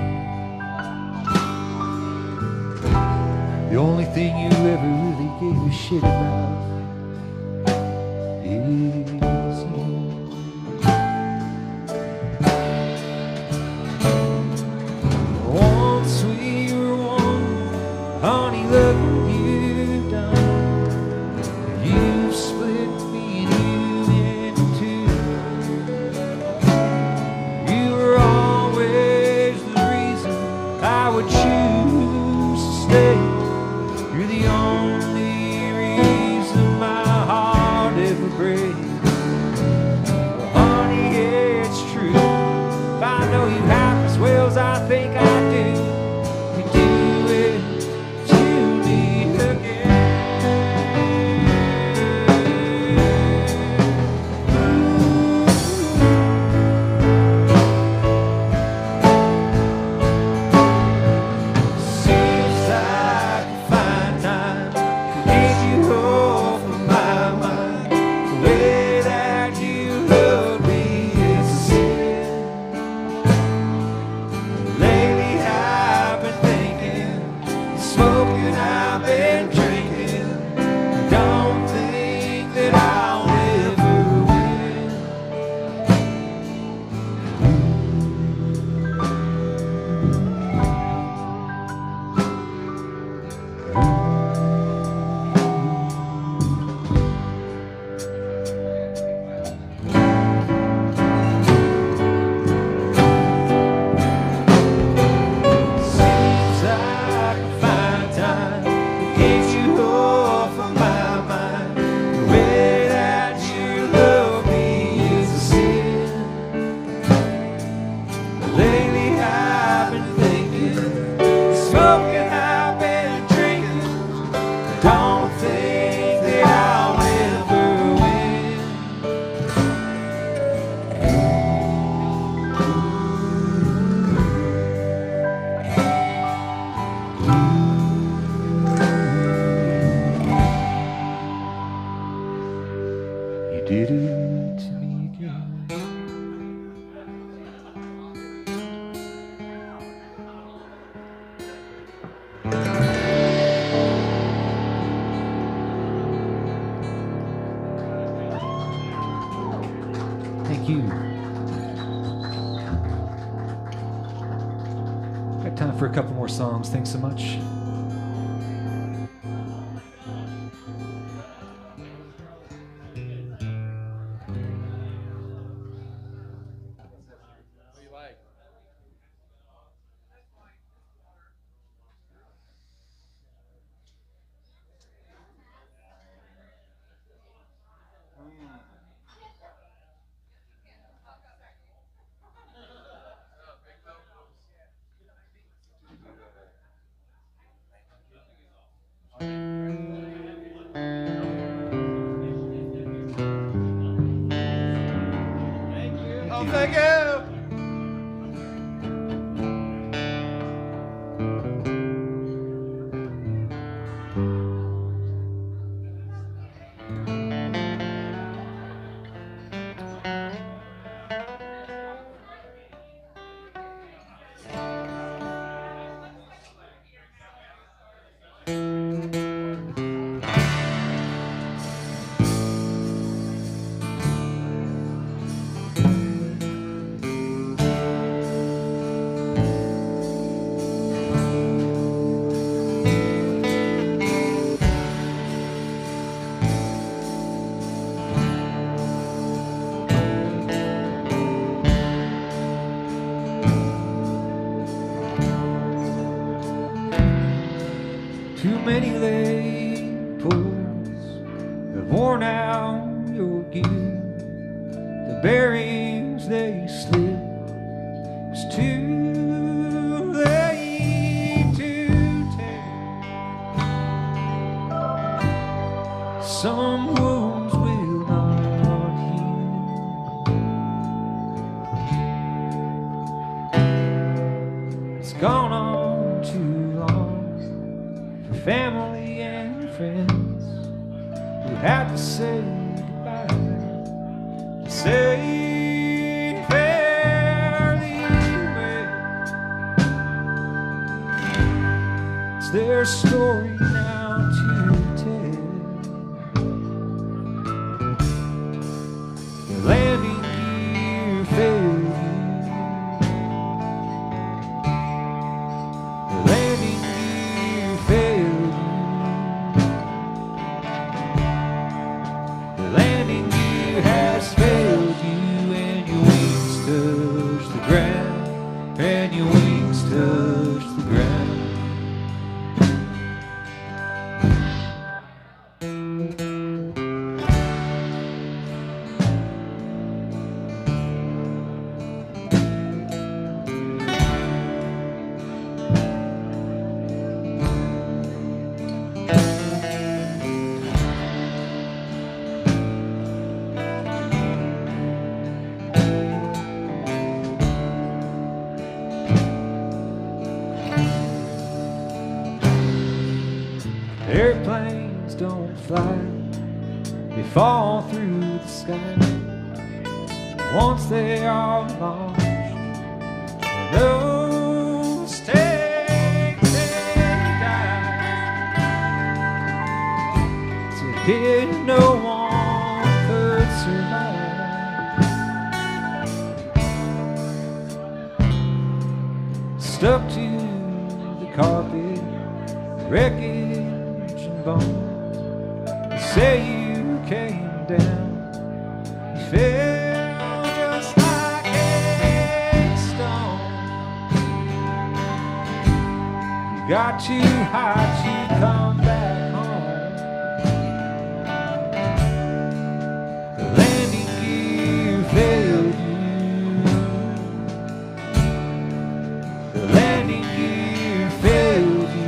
The only thing you ever really gave a shit about is you. Once we were one, honey, look what you've done. You've split me and you in two. You were always the reason I would choose to stay. You're the only reason my heart ever breaks. Well, honey, it's true. If I know you half as well as I think I do, you do it to me again. Seems like a fine time to get you off of my mind. Without you, love me is a sin. Lately I've been thinking, smoking, I've been drinking. I don't think that I'll ever win. Seems like a fine time to get you off of my mind. Without you, love me is a sin. Lately I've been thinking, smoking, I've been drinking. I don't think that I'll ever win. You did it to me again. Thank you. Got time for a couple more songs. Thanks so much. What do you like? many late pulls have worn out your gear. The bearings they slip. It's too late to tell. Some wounds will not heal. It's gone on too long for family and friends who had to say goodbye. Say their story now to tell. The landing gear failed you. The landing gear failed you. The landing gear has failed you, and your wings touch the ground, and your wings touch the ground. Airplanes don't fly, they fall through the sky. Once they are launched, no mistakes they die. To hit no one could survive. Stuck to the carpet, wreckage bone. You say you came down, you fell just like a stone. You got too high to come back home. The landing gear failed you. The landing gear failed you.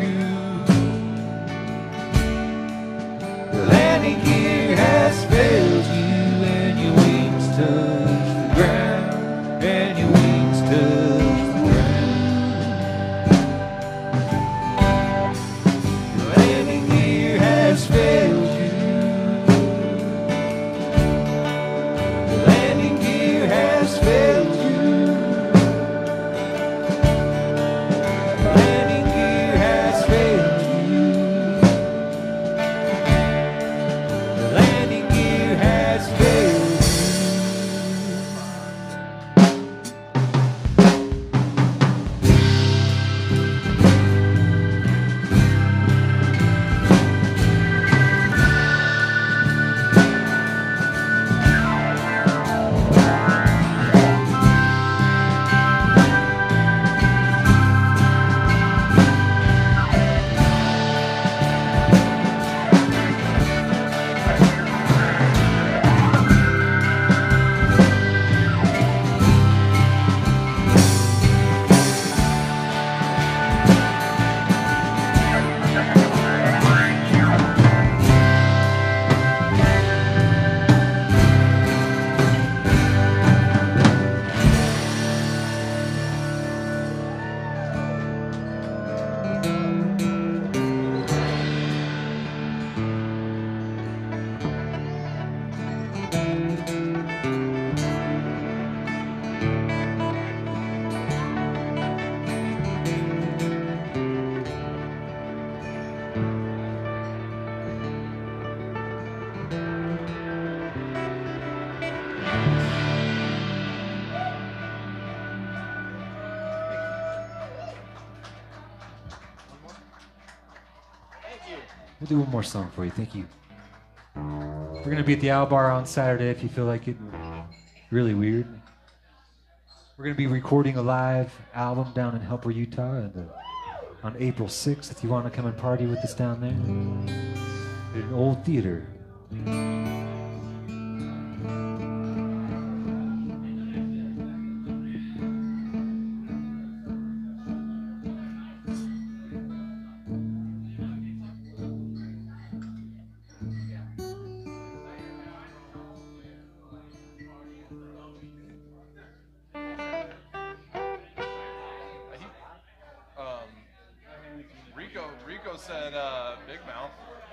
Has failed you, and your wings touch the ground, and your wings touch the ground. The landing gear has failed you. The landing gear has failed you. The landing gear has failed you. We'll do one more song for you. Thank you. We're going to be at the Owl Bar on Saturday if you feel like it. Really weird. We're going to be recording a live album down in Helper, Utah. And, uh, on April sixth if you want to come and party with us down there at an old theater. Um, Rico, Rico said uh, Big Mouth.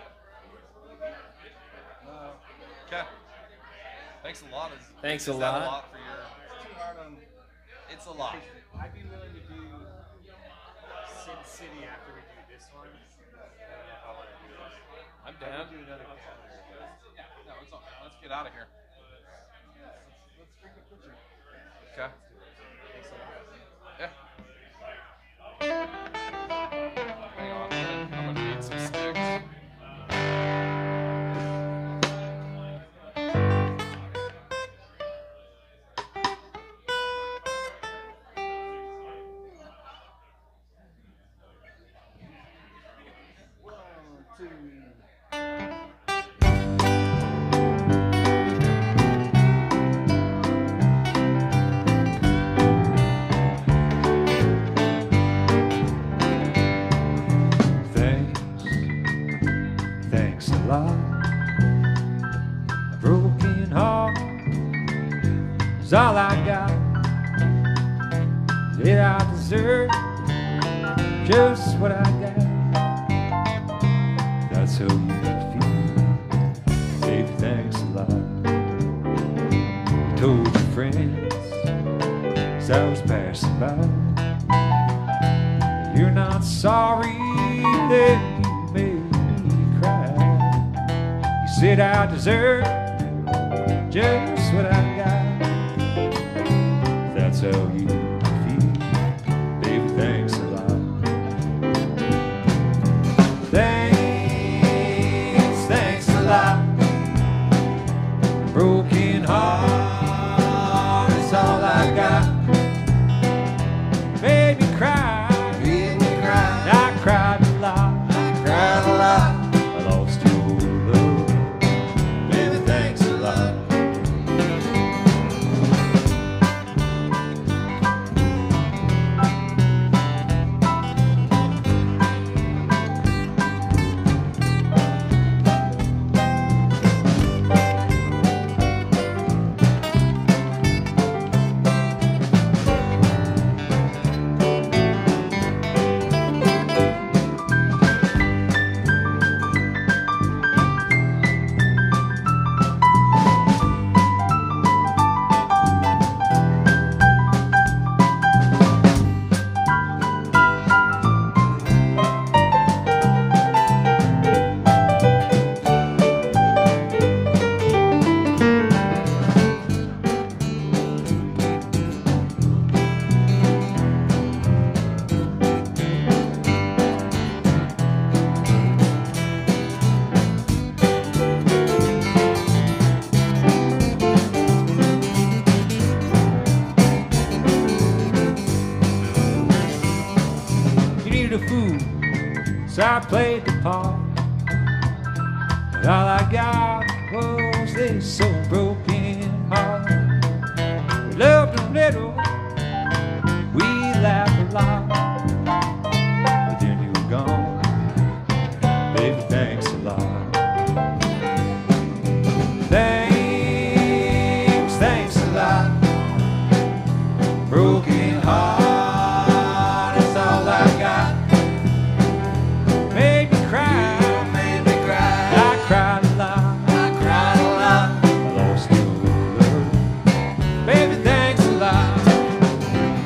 Okay. Thanks a lot. Is, Thanks is a that lot. a lot for your? Too hard on. It's a lot. I'd be willing to do Sin City after we do this one. I don't know if I want to do this. I'm I down. would do another cover. No, it's all, let's get out of here. Let's bring a picture. Okay. Thanks a lot. Yeah. Hang on, I'm gonna, I'm gonna need some sticks. Thanks, thanks a lot. A broken heart is all I got. Did I deserve just what I got? That's how you feel. Baby, thanks a lot. You told your friends as I was passing by, you're not sorry that you made me cry. You said I deserve just what I got. That's how you feel. Baby, thanks a lot. Thanks, thanks a lot. Broken heart is all I got. Made me cry. I cried a lot, I cried a lot. I lost your love, baby, thanks a lot. A fool, so I played the part, but all I got was this old broken heart. We loved a little, we laughed a lot, but then you were gone. Baby, thanks a lot. Thanks, thanks a lot. Broken heart is all I got.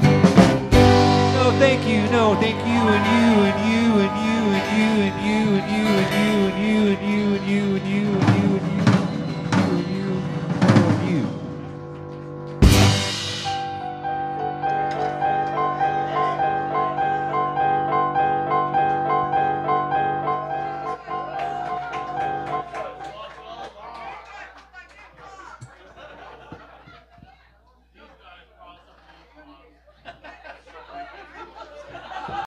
Thank you, and you and you and you and you and you and you